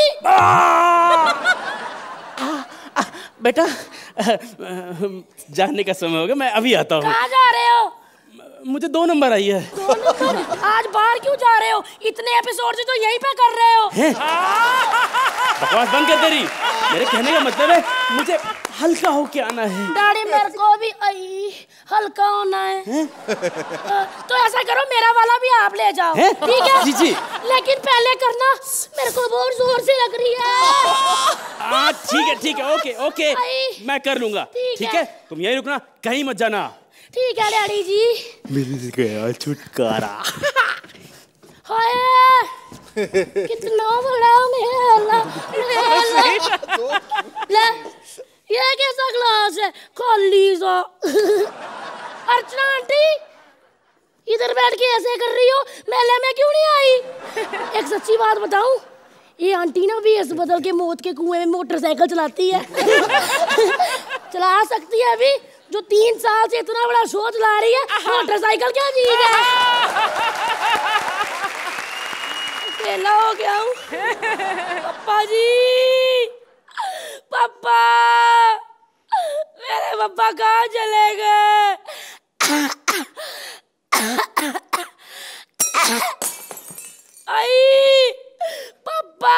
बेटा जाने का समय हो गया, मैं अभी आता हूँ। कहाँ जा रहे हो? मुझे 2 नंबर आई है। 2 नंबर? आज बाहर क्यों जा रहे हो? इतने एपिसोड से तो यहीं पे कर रहे हो। बकवास बंद कर तेरी। मेरे कहने का मतलब है मुझे हल्का होके आना है। डैडी मेरे को भी हल्का होना है। तो ऐसा करो, मेरा वाला भी आप ले जाओ। ठीक है? जी जी। लेकिन पहले करना, मेरे को बहुत जोर से लग रही है। ठीक है, ओके ओके, मैं कर लूंगा। ठीक है, तुम यहीं रुकना, कहीं मत जाना। ठीक है डैडी जी। मिल गया छुटकारा। हाय, कितना बड़ा मेला। ले, ये कैसा ग्लास है? खाली सा। अर्चना आंटी, इधर बैठ के ऐसे कर रही हो, मेले में क्यों नहीं आई? एक सच्ची बात बताऊं, ये आंटी ना भी ऐसे बदल के मौत के कुएं में मोटरसाइकिल चलाती है। चला सकती है अभी, जो 3 साल से इतना बड़ा शो चला रही है। मोटरसाइकिल क्या चीज है? अकेला हो गया हूँ। पापा जी, पापा, मेरे पापा कहाँ चले गए? आई पापा।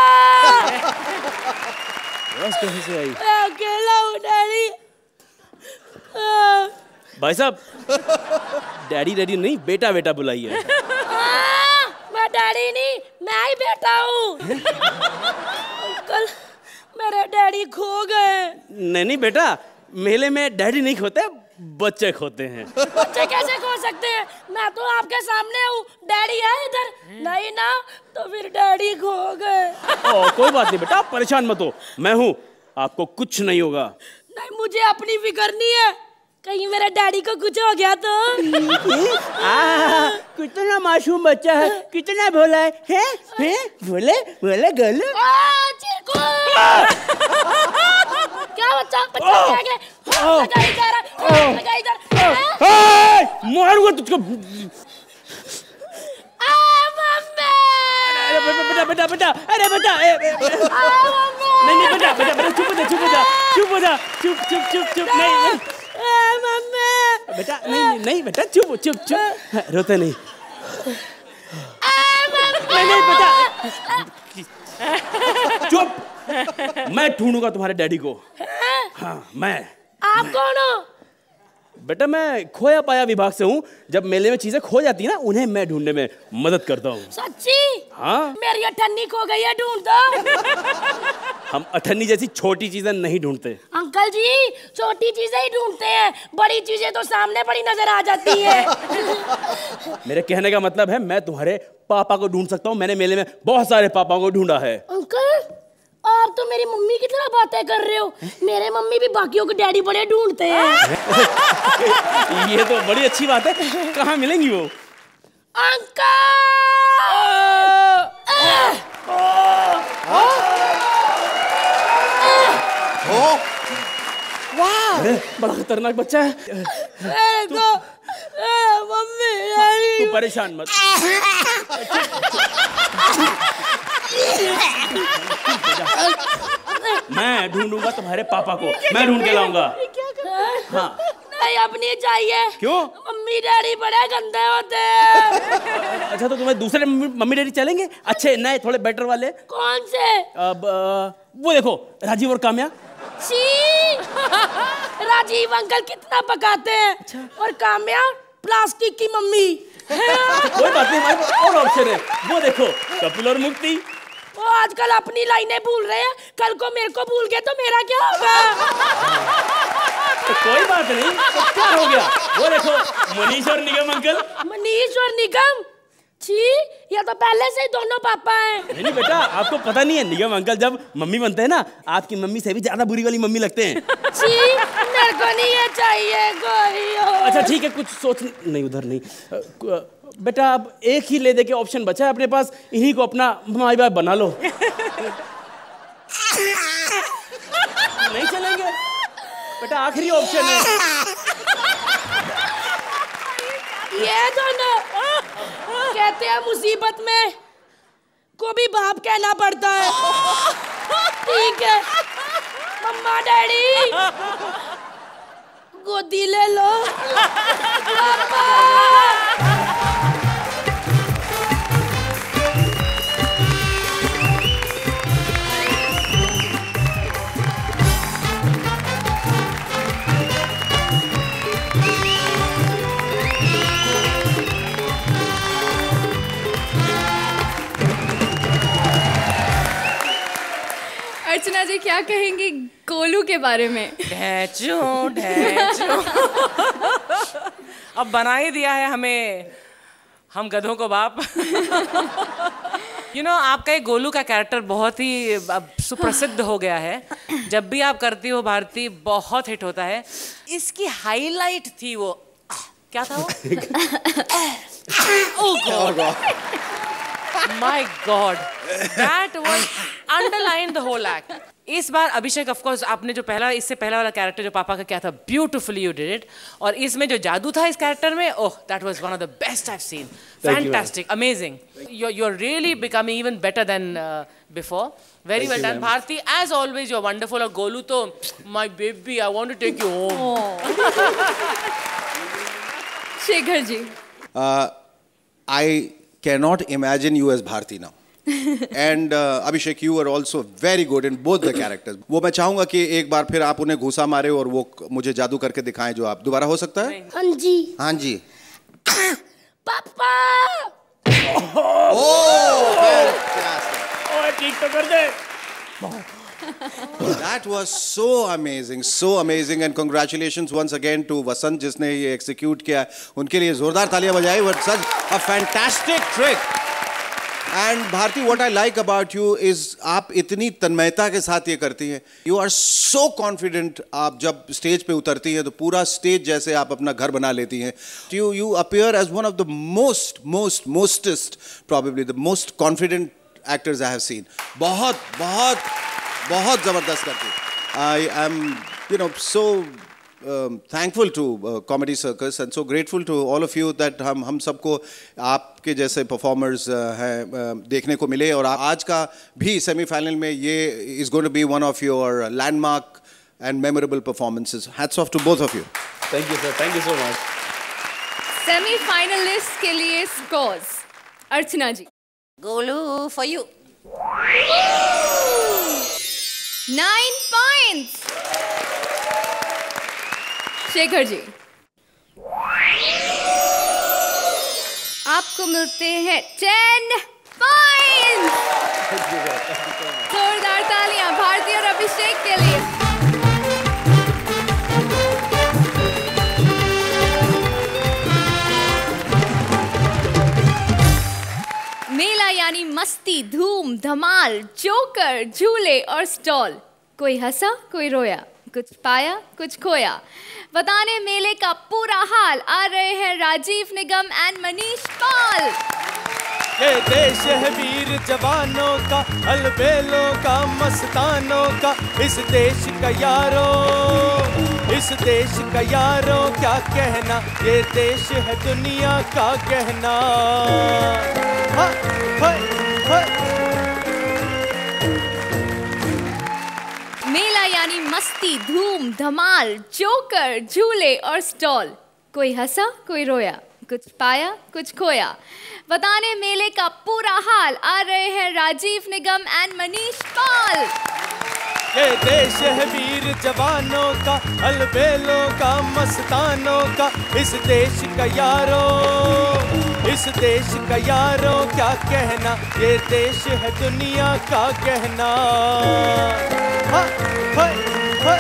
कहीं से आई? मैं अकेला हूँ डैडी। भाई साहब, डैडी डैडी नहीं, बेटा बेटा बुलाइए। मैं डैडी नहीं, मैं ही बेटा हूँ। अंकल, मेरे डैडी खो गए। नहीं बेटा, मेले में डैडी नहीं खोते, बच्चे खोते हैं। बच्चे कैसे खो सकते हैं? मैं तो आपके सामने हूँ, डैडी है इधर। नहीं ना, तो फिर डैडी खो गए। कोई बात नहीं बेटा, आप परेशान मत हो, मैं हूँ। आपको कुछ नहीं होगा। नहीं, मुझे अपनी फिक्र नहीं है, कहीं मेरे डैडी को कुछ हो गया तो। कितना मासूम बच्चा है, कितना भोला है? भोले भोले गोलू। क्या बच्चा क्या गया? लगा इधर, लगा इधर। मारूंगा तुझको। बेटा बेटा बेटा, अरे बेटा, नहीं नहीं बेटा बेटा बेटा, चुप हो जा, चुप हो जा, चुप हो जा, चुप चुप चुप चुप, नहीं बेटा, नहीं नहीं बेटा, चुप चुप चुप, रोते नहीं, नहीं नहीं बेटा, चुप। मैं ढूंढूंगा तुम्हारे डैडी को। हाँ मैं। आप कौन हो? बेटा मैं खोया पाया विभाग से हूँ। जब मेले में चीजें खो जाती है ना, उन्हें मैं ढूंढने में मदद करता हूँ। सच्ची? हाँ। मेरी अठन्नी खो गई है, ढूंढ दो। हम अठन्नी जैसी छोटी चीजें नहीं ढूंढते। अंकल जी, छोटी चीजें ही ढूंढते हैं, बड़ी चीजें तो सामने बड़ी नजर आ जाती है। मेरे कहने का मतलब है, मैं तुम्हारे पापा को ढूंढ सकता हूँ। मैंने मेले में बहुत सारे पापाओं को ढूंढा है। अंकल, आप तो मेरी मम्मी की तरह बातें कर रहे हो। मेरे मम्मी भी बाकियों के डैडी बड़े ढूंढते हैं। ये तो बड़ी अच्छी बात है। कहाँ मिलेंगी वो? वाह, बड़ा खतरनाक बच्चा है। Mummy daddy. तू परेशान मत। मैं ढूंढूंगा तुम्हारे पापा को, मैं ढूंढ के लाऊंगा। हाँ। नहीं, अब नहीं चाहिए। क्यों? मम्मी डैडी बड़े गंदे होते हैं। अच्छा तो तुम्हें दूसरे मम्मी डैडी चलेंगे, अच्छे नए थोड़े बेटर वाले? कौन से? अब वो देखो, राजीव और काम्या। राजीव अंकल कितना पकाते हैं। अच्छा। और काम्या प्लास्टिक की मम्मी। कोई बात नहीं, हमारे पास और ऑप्शन है। वो देखो, कपिल और मुक्ति। वो आजकल अपनी लाइनें भूल रहे हैं, कल को मेरे को भूल गए तो मेरा क्या होगा? तो कोई बात नहीं, तो क्या हो गया? वो देखो, मनीष और निगम अंकल। मनीष और निगम? छी, ये तो पहले से ही दोनों पापा हैं। नहीं बेटा, आपको पता नहीं है, निगम अंकल जब मम्मी बनते हैं ना, आपकी मम्मी से भी ज्यादा बुरी वाली मम्मी लगते हैं। छी, मेरे को नहीं ये चाहिए कोई और। अच्छा ठीक है, कुछ सोच नहीं, उधर नहीं। बेटा अब एक ही ले दे के ऑप्शन बचा है अपने पास, इन्हीं को अपना माई बाप बना लो। नहीं चलेंगे बेटा, आखिरी ऑप्शन है ये दोनों। कहते हैं मुसीबत में को भी बाप कहना पड़ता है। ठीक है मम्मा डैडी, गोदी ले लो। अर्चना जी क्या कहेंगी गोलू के बारे में? ढैचू ढैचू। अब बना ही दिया है हमें, हम गधों को बाप। आपका ये गोलू का कैरेक्टर बहुत ही अब सुप्रसिद्ध हो गया है। जब भी आप करती हो भारती, बहुत हिट होता है। इसकी हाईलाइट थी वो, क्या था वो? My God, that was underlined the whole act. इस बार अभिषेक ऑफ कोर्स आपने जो इससे पहला वाला कैरेक्टर जो पापा का क्या था, ब्यूटीफुली यू डिड इट। और इसमें जो जादू था इस कैरेक्टर में, oh that was one of the best I have seen. Fantastic, amazing. You are really becoming even better than before. Very well done Bharti, as always you are wonderful. और गोलू तो my baby, I want to take you home. Shekhar ji, I cannot imagine you as Bharti now. And Abhishek, you were also very good in both the characters. वो मैं चाहूंगा कि एक बार फिर आप उन्हें घूसा मारे और वो मुझे जादू करके दिखाएं जो आप दोबारा हो सकता है? हाँ जी। हाँ जी। पापा। ठीक तो कर दे। That was so amazing and congratulations once again to Vasant जिसने ये execute किया। उनके लिए जोरदार तालियां बजाई। But such a fantastic trick. And Bharti, what I like about you is आप इतनी तन्मयता के साथ ये करती हैं. You are so confident. आप जब स्टेज पे उतरती हैं तो पूरा स्टेज जैसे आप अपना घर बना लेती हैं. You appear as one of the mostest probably the most confident actors I have seen. बहुत बहुत बहुत जबरदस्त करती है. I am so thankful to Comedy Circus and so grateful to all of you that हम सबको आपके जैसे performers हैं देखने को मिले. और आज का भी semi-final में ये is going to be one of your landmark and memorable performances. Hats off to both of you. Thank you, sir. Thank you so much. Semi-finalists के लिए scores. Archana ji. Golu for you. 9 points. Shekhar ji, आपको मिलते हैं 10 points. जोरदार तालियां भारती और अभिषेक के लिए. मेला यानी मस्ती, धूम, धमाल, जोकर, झूले और स्टॉल. कोई हंसा, कोई रोया, कुछ पाया, कुछ खोया. बताने मेले का पूरा हाल आ रहे हैं राजीव निगम एंड मनीष पाल. ये देश है वीर जवानों का, अलबेलों का, मस्तानों का. इस देश का यारों क्या कहना. ये देश है दुनिया का गहना. हा, हा, हा. मेला यानी मस्ती, धूम, धमाल, जोकर, झूले और स्टॉल. कोई हंसा, कोई रोया, कुछ पाया, कुछ खोया. बताने मेले का पूरा हाल आ रहे हैं राजीव निगम एंड मनीष पाल. ये देश है वीर जवानों का, अलबेलों का, मस्तानों का. इस देश का यारों क्या कहना. ये देश है दुनिया का गहना. हा, हा, हा.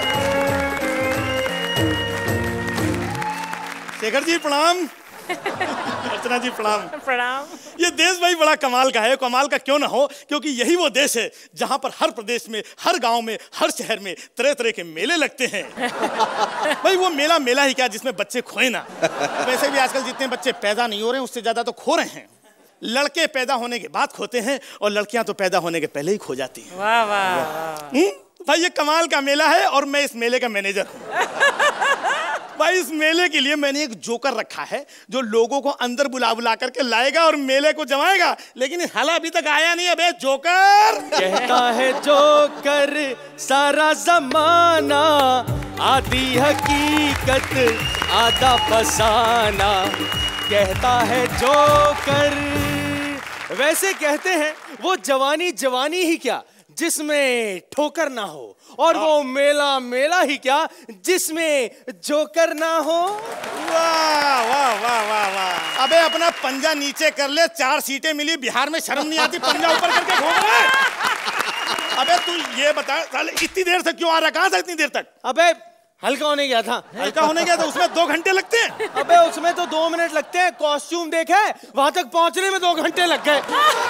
शेखर जी प्रणाम. अर्चना जी प्रणाम. प्रणाम. ये देश भाई बड़ा कमाल का है. कमाल का क्यों ना हो, क्योंकि यही वो देश है जहां पर हर प्रदेश में, हर गांव में, हर शहर में तरह तरह के मेले लगते हैं. भाई वो मेला ही क्या जिसमें बच्चे खोए ना. वैसे भी आजकल जितने बच्चे पैदा नहीं हो रहे हैं उससे ज्यादा तो खो रहे हैं. लड़के पैदा होने के बाद खोते हैं और लड़कियां तो पैदा होने के पहले ही खो जाती हैं. वाह वाह. भाई ये कमाल का मेला है और मैं इस मेले का मैनेजर हूँ. भाई इस मेले के लिए मैंने एक जोकर रखा है जो लोगों को अंदर बुला करके लाएगा और मेले को जमाएगा. लेकिन हाल अभी तक आया नहीं. अबे जोकर. कहता है जोकर सारा जमाना, आधी हकीकत आधा फसाना. कहता है जोकर. वैसे कहते हैं वो जवानी ही क्या जिसमें ठोकर ना हो, और वो मेला ही क्या जिसमें जोकर ना हो. वाह वाह वाह वाह वाह. अबे अपना पंजा नीचे कर ले. 4 सीटें मिली. बिहार में शर्म नहीं आती पंजा ऊपर करके घूम रहा है. अबे तू ये बता साले इतनी देर से क्यों आ रहा. कहाँ था इतनी देर तक. अबे हल्का होने गया था. हल्का होने गया था. उसमें 2 घंटे लगते हैं. अबे उसमें तो 2 मिनट लगते हैं. कॉस्ट्यूम देखा है, वहां तक पहुंचने में 2 घंटे लग गए.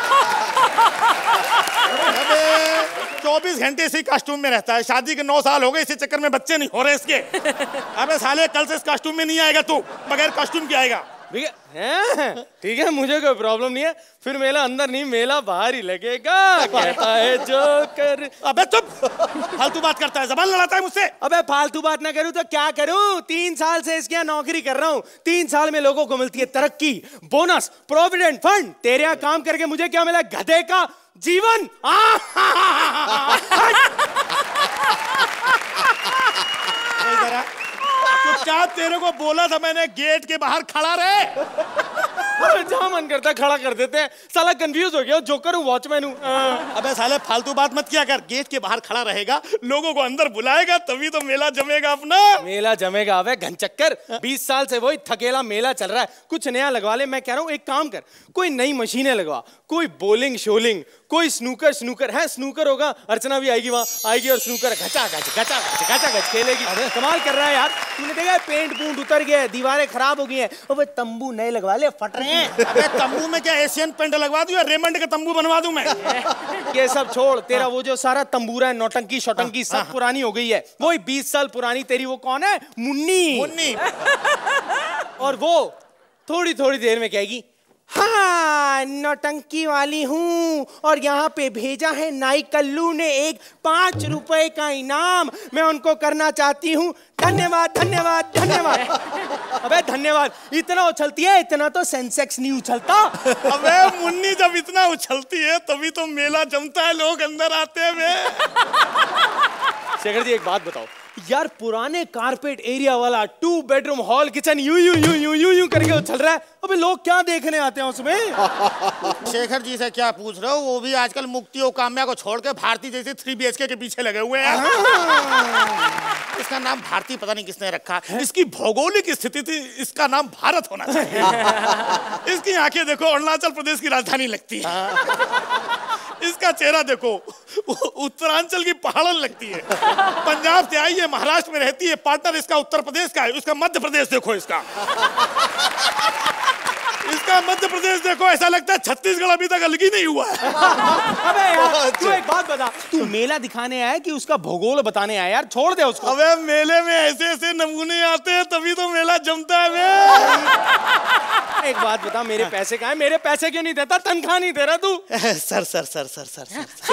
अबे 24 घंटे इसी कॉस्ट्यूम में रहता है. शादी के 9 साल हो गए, इसी चक्कर में बच्चे नहीं हो रहे इसके. अबे साले कल से इस कॉस्ट्यूम में नहीं आएगा तू. बगैर कॉस्ट्यूम के आएगा. ठीक है, मुझे कोई प्रॉब्लम नहीं है. फिर मेला अंदर नहीं, मेला बाहर ही लगेगा. कहता है जोकर. अबे चुप. फालतू बात करता है, जबान लड़ाता है मुझसे. अबे फालतू बात ना करूं तो क्या करूं. 3 साल से इसके यहाँ नौकरी कर रहा हूं. 3 साल में लोगों को मिलती है तरक्की, बोनस, प्रोविडेंट फंड. तेरे यहाँ काम करके मुझे क्या मिला. गधे का जीवन. चुपचाप. तेरे को बोला था मैंने गेट के बाहर खड़ा रहे. जहाँ मन करता है खड़ा कर देते हैं. साला कंफ्यूज हो गया. जोकर हूँ, वॉचमैन हूँ. अबे साले फालतू बात मत किया कर. गेट के बाहर खड़ा रहेगा, लोगों को अंदर बुलाएगा, तभी तो मेला जमेगा अपना. मेला जमेगा. अबे घनचक्कर, 20 साल से वही थकेला मेला चल रहा है. कुछ नया लगवा ले. मैं कह रहा हूँ एक काम कर, कोई नई मशीनें लगवा. कोई बोलिंग शोलिंग, कोई स्नूकर है. स्नूकर होगा, अर्चना भी आएगी, वहाँ आएगी और स्नूकर घचा घच खेलेगी. कमाल कर रहा है यार. तूने देखा पेंट पूंट उतर गया है, दीवारें खराब हो गई हैं. और तंबू नए लगवा ले, फट रहे रहे हैं। अबे तंबू में क्या एशियन पेंट लगवा दूं या रेमंड का तंबू बनवा दूं मैं? ये सब छोड़, तेरा वो जो सारा तंबूरा है, नौटंकी शौटंकी सब पुरानी हो गई है। वही 20 साल पुरानी तेरी वो कौन है, मुन्नी। मुन्नी। और वो थोड़ी थोड़ी देर में कहेगी, हाँ नौटंकी वाली हूँ और यहाँ पे भेजा है नाई कल्लू ने एक 5 रुपए का इनाम, मैं उनको करना चाहती हूँ। धन्यवाद धन्यवाद धन्यवाद। अबे धन्यवाद, इतना उछलती है, इतना तो सेंसेक्स नहीं उछलता। अबे मुन्नी जब इतना उछलती है तभी तो मेला जमता है, लोग अंदर आते हैं बे। शेखर जी एक बात बताओ यार, पुराने कारपेट एरिया वाला 2 बेडरूम हॉल किचन यूं यूं यूं यूं यूं यूं करके उछल रहा है, अबे लोग क्या देखने आते हैं उसमें? शेखर जी से क्या पूछ रहे हो, वो भी आजकल मुक्ति और काम्या को छोड़ के भारती जैसे 3 BHK के पीछे लगे हुए हैं। इसका नाम भारती पता नहीं किसने रखा, इसकी भौगोलिक स्थिति थी, इसका नाम भारत होना चाहिए। इसकी आंखें देखो अरुणाचल प्रदेश की राजधानी लगती है। इसका चेहरा देखो उत्तरांचल की पहाड़न लगती है। पंजाब से आई है, महाराष्ट्र में रहती है, पार्टनर इसका उत्तर प्रदेश का है, उसका मध्य प्रदेश देखो, इसका मध्य प्रदेश देखो, ऐसा लगता है छत्तीसगढ़ अभी तक अलग ही नहीं हुआ है। अबे यार तू एक बात बता, तू मेला दिखाने आया कि उसका भूगोल बताने आया? यार छोड़ दे उसको। अबे मेले में ऐसे ऐसे नमूने आते हैं तभी तो मेला जमता है बे। एक बात बता, मेरे पैसे कहाँ हैं? मेरे पैसे क्यों नहीं देता? तनख्वाह नहीं दे रहा तू? Sir sir sir sir sir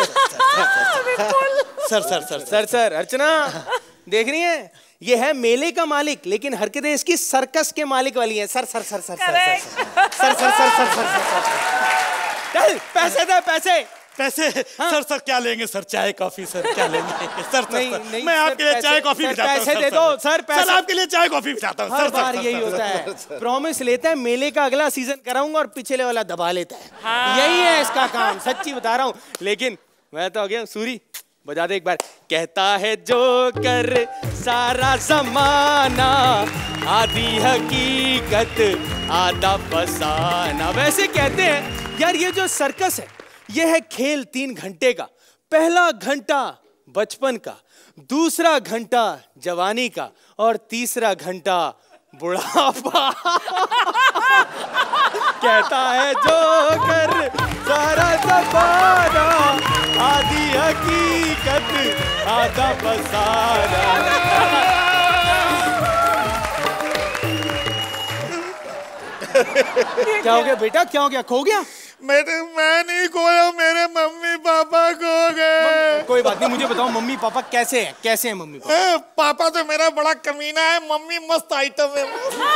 sir sir sir Archana देख रही है, ये है मेले का मालिक, लेकिन हरकतें इसकी सर्कस के मालिक वाली हैं। Sir sir sir sir sir sir sir sir sir चल पैसे दे, पैसे पैसे। सर सर क्या लेंगे सर? चाय कॉफी सर क्या लेंगे? सर नहीं, मैं आपके लिए चाय कॉफी भिजाता हूं। पैसे दे दो सर, पैसे आपके लिए चाय कॉफी भिजाता हूं। हर बार यही होता है, प्रॉमिस लेता है मेले का अगला सीजन कराऊंगा और पिछले वाला दबा लेता है। यही है इसका काम, सच्ची बता रहा हूँ। लेकिन मैं तो हो गया सूरी, बजा दे एक बार। कहता है जो कर सारा जमाना, आधी हकीकत आधा फसाना। वैसे कहते हैं यार, ये जो सर्कस है ये है खेल 3 घंटे का। पहला घंटा बचपन का, दूसरा घंटा जवानी का और तीसरा घंटा बुढ़ापा। कहता है जो कर सारा जमाना, आधी हकीकत आधा फसाना। क्या हो गया बेटा, क्या हो गया? खो गया? मैं नहीं खोया, मेरे मम्मी पापा खो गए। कोई बात नहीं, मुझे बताओ मम्मी पापा कैसे हैं? कैसे हैं मम्मी पापा? पापा तो मेरा बड़ा कमीना है, मम्मी मस्त आइटम है।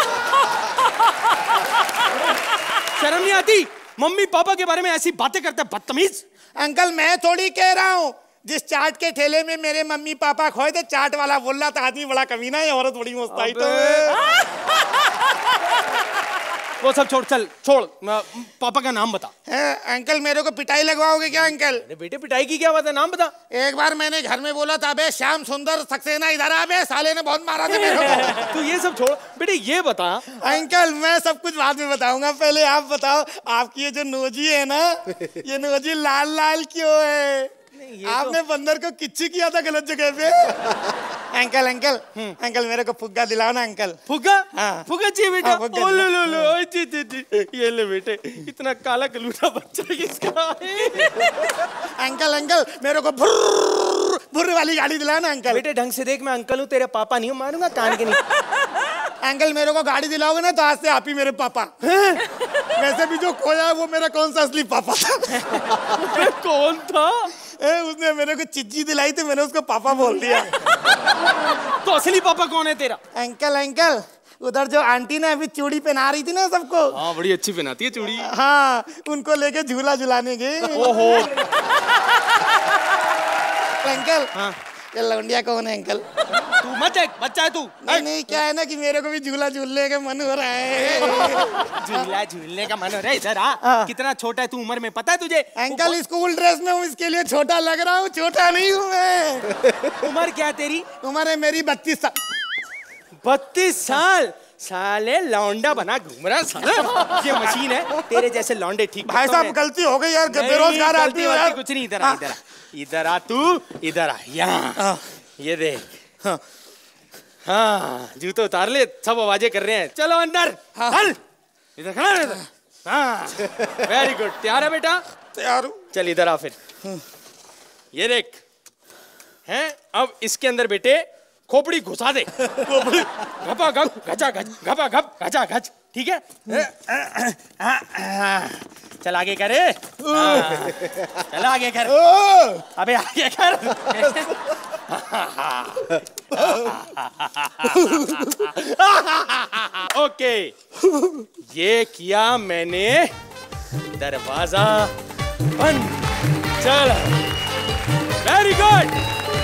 शर्म नहीं आती? मम्मी पापा के बारे में ऐसी बातें करते हैं, बदतमीज। अंकल मैं थोड़ी कह रहा हूँ, जिस चाट के ठेले में मेरे मम्मी पापा खोए थे, चाट वाला बोल रहा था आदमी बड़ा कमीना है, औरत बड़ी मस्त आइटम है। वो सब छोड़, चल छोड़, पापा का नाम बता। अंकल मेरे को पिटाई लगवाओगे क्या अंकल? अरे बेटे पिटाई की क्या बात है, नाम बता। एक बार मैंने घर में बोला था, बे श्याम सुंदर सक्सेना इधर आ बे, साले ने बहुत मारा था मेरे को। तू ये सब छोड़ बेटे, ये बता। अंकल मैं सब कुछ बाद में बताऊंगा, पहले आप बताओ, आपकी ये जो नोजी है ना, ये नोजी लाल लाल क्यों है? आपने बंदर को किच्ची किया था गलत जगह पे। अंकल अंकल अंकल मेरे को फुग्गा दिलाओ ना अंकल। फुग्गा? हाँ। फुग्गा चाहिए बेटा? हाँ, फुग्गा। ओ लो लो लो, ये ले बेटे, इतना काला कलूटा बच्चा किसका है? अंकल अंकल मेरे को भुर्र भुर्र वाली गाड़ी दिलाओ ना अंकल। बेटे ढंग से देख, मैं अंकल हूँ, तेरे पापा नहीं हूँ, मारूंगा कान के नीचे। अंकल मेरे को गाड़ी दिलाओगे ना तो आज से आप ही मेरे पापा। वैसे भी जो खोया है वो मेरा कौन सा असली पापा था? कौन था? उसने मेरे को चिज्जी दिलाई थी, मैंने उसको पापा बोल दिया। तो असली पापा कौन है तेरा? अंकल अंकल उधर जो आंटी ने अभी चूड़ी पहना रही थी ना सबको। हाँ बड़ी अच्छी पहनाती है चूड़ी। हाँ उनको लेके झूला झुलाने गए। ओहो। अंकल हाँ ये लौंडिया कौन है अंकल? तू मत देख, बच्चा है तू। नहीं क्या है ना कि मेरे को भी झूला झूलने का मन हो रहा है। झूला झूलने का मन हो रहा है? इधर आ। कितना छोटा है तू उम्र में, पता है तुझे? अंकल स्कूल ड्रेस में हूँ, इसके लिए छोटा लग रहा हूँ, छोटा नहीं हूँ मैं। उम्र क्या है तेरी? उम्र है मेरी 32 साल। 32 साल? साले लौंडा बना घूम रहा साला। ये मशीन है, तेरे जैसे लौंडे ठीक। भाई साहब गलती हो गई यार, बेरोजगार आदमी हो यार। कुछ नहीं, इधर आ, इधर आ, इधर आ तू, इधर आ, यहाँ ये देख। हाँ जूते उतार ले, सब आवाजें कर रहे हैं, चलो अंदर। चल इधर खड़ा रह। हाँ वेरी गुड। तैयार है बेटा? तैयार हूँ। चल इधर आ फिर। ये देख हैं, अब इसके अंदर बेटे खोपड़ी घुसा दे। खोपड़ी घपा घप घचा घच घपा घप घचा घच, ठीक है? चल आगे करे। चल आगे कर। अबे आगे कर। ओके, ये किया मैंने, दरवाजा बंद। चल वेरी गुड,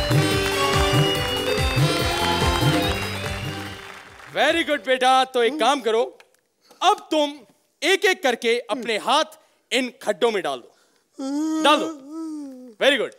वेरी गुड बेटा। तो एक काम करो, अब तुम एक एक करके अपने हाथ इन खड्डों में डाल दो, डाल दो। वेरी गुड,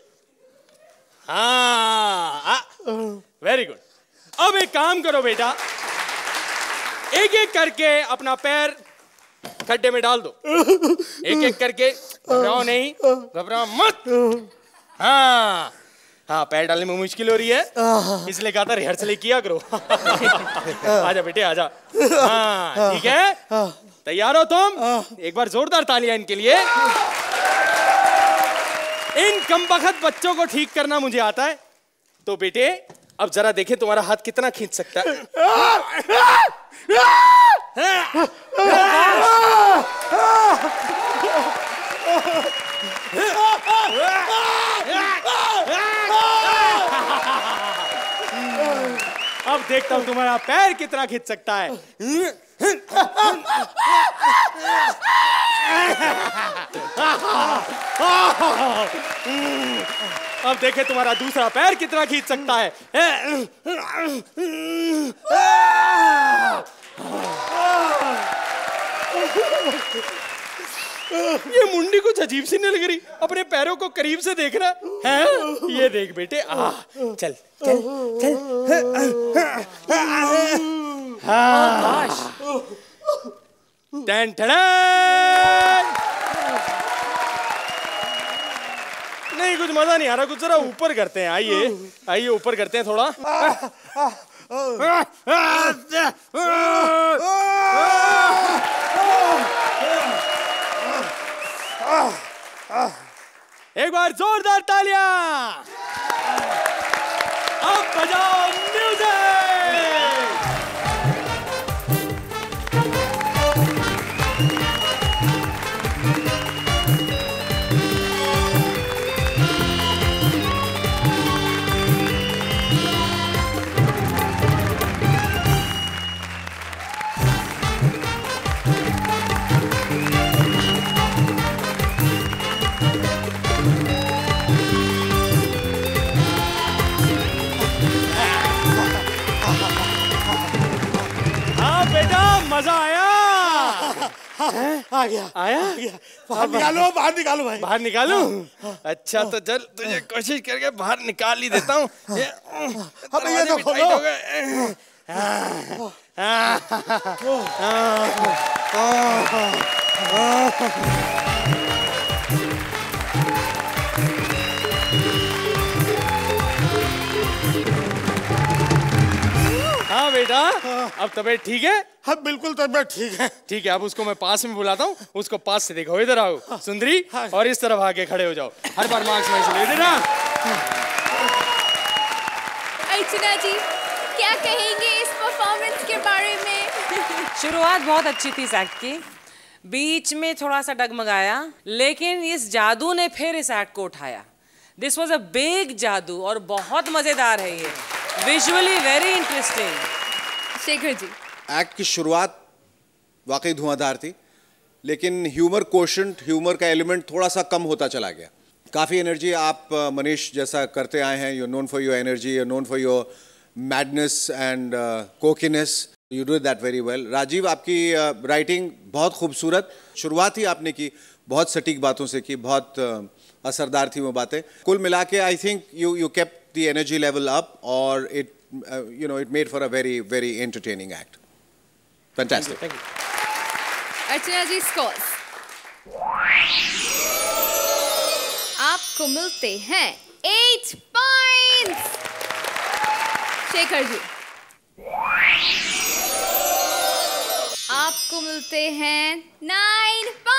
हाँ वेरी गुड। अब एक काम करो बेटा, एक एक करके अपना पैर खड्डे में डाल दो, एक एक करके। घबराओ नहीं, घबराओ मत। हाँ हाँ, पैर डालने में मुश्किल हो रही है, इसलिए कहा था रिहर्सल किया करो। आजा बेटे आजा। हाँ ठीक है, तैयार हो तुम? एक बार जोरदार तालियां इनके लिए। इन कमबख्त बच्चों को ठीक करना मुझे आता है। तो बेटे अब जरा देखें तुम्हारा हाथ कितना खींच सकता है। अब देखता हूं तुम्हारा पैर कितना खींच सकता है। अब देखे तुम्हारा दूसरा पैर कितना खींच सकता है। ये मुंडी कुछ अजीब सी नहीं लग रही, अपने पैरों को करीब से देख रहा है। ये देख बेटे, चल चल चल। नहीं कुछ मजा नहीं आ रहा, कुछ जरा ऊपर करते हैं। आइए आइए ऊपर करते हैं थोड़ा। एक बार जोरदार तालियां। अब बजाओ म्यूजिक। मजा आया? आ गया, आया? बाहर निकालो, बाहर निकालो भाई। बाहर निकालू? अच्छा तो चल तुझे कोशिश करके बाहर निकाल ही देता हूँ। अब ये तो खोलो। हाँ बेटा, अब तबीयत ठीक है? हाँ बिल्कुल तबीयत ठीक है। ठीक है, अब उसको मैं पास में बुलाता हूँ, उसको पास से देखो। इधर आओ सुंदरी, और इस तरफ आके खड़े हो जाओ। हर बार मार्क्स में से ले देना। अर्चना जी क्या कहेंगे इस परफॉर्मेंस के बारे में? शुरुआत बहुत अच्छी थी इस एक्ट की, बीच में थोड़ा सा डगमगाया, लेकिन इस जादू ने फिर इस एक्ट को उठाया। दिस वॉज अ बिग जादू और बहुत मजेदार है ये, visually very interesting. Shekhar ji, act की शुरुआत वाकई धुआंधार थी, लेकिन ह्यूमर कोशेंट, ह्यूमर का एलिमेंट थोड़ा सा कम होता चला गया। काफ़ी एनर्जी आप मनीष जैसा करते आए हैं। You known for your energy, you known for your madness and cockiness, you do that very well. Rajiv, आपकी राइटिंग बहुत खूबसूरत, शुरुआत ही आपने की बहुत सटीक बातों से की, बहुत असरदार थी वो बातें। कुल मिला के I think you kept the energy level up, or it it made for a very very entertaining act. Fantastic. Thank you. Archana ji scores, आपको मिलते हैं 8 पॉइंट्स। शेखर जी, आपको मिलते हैं 9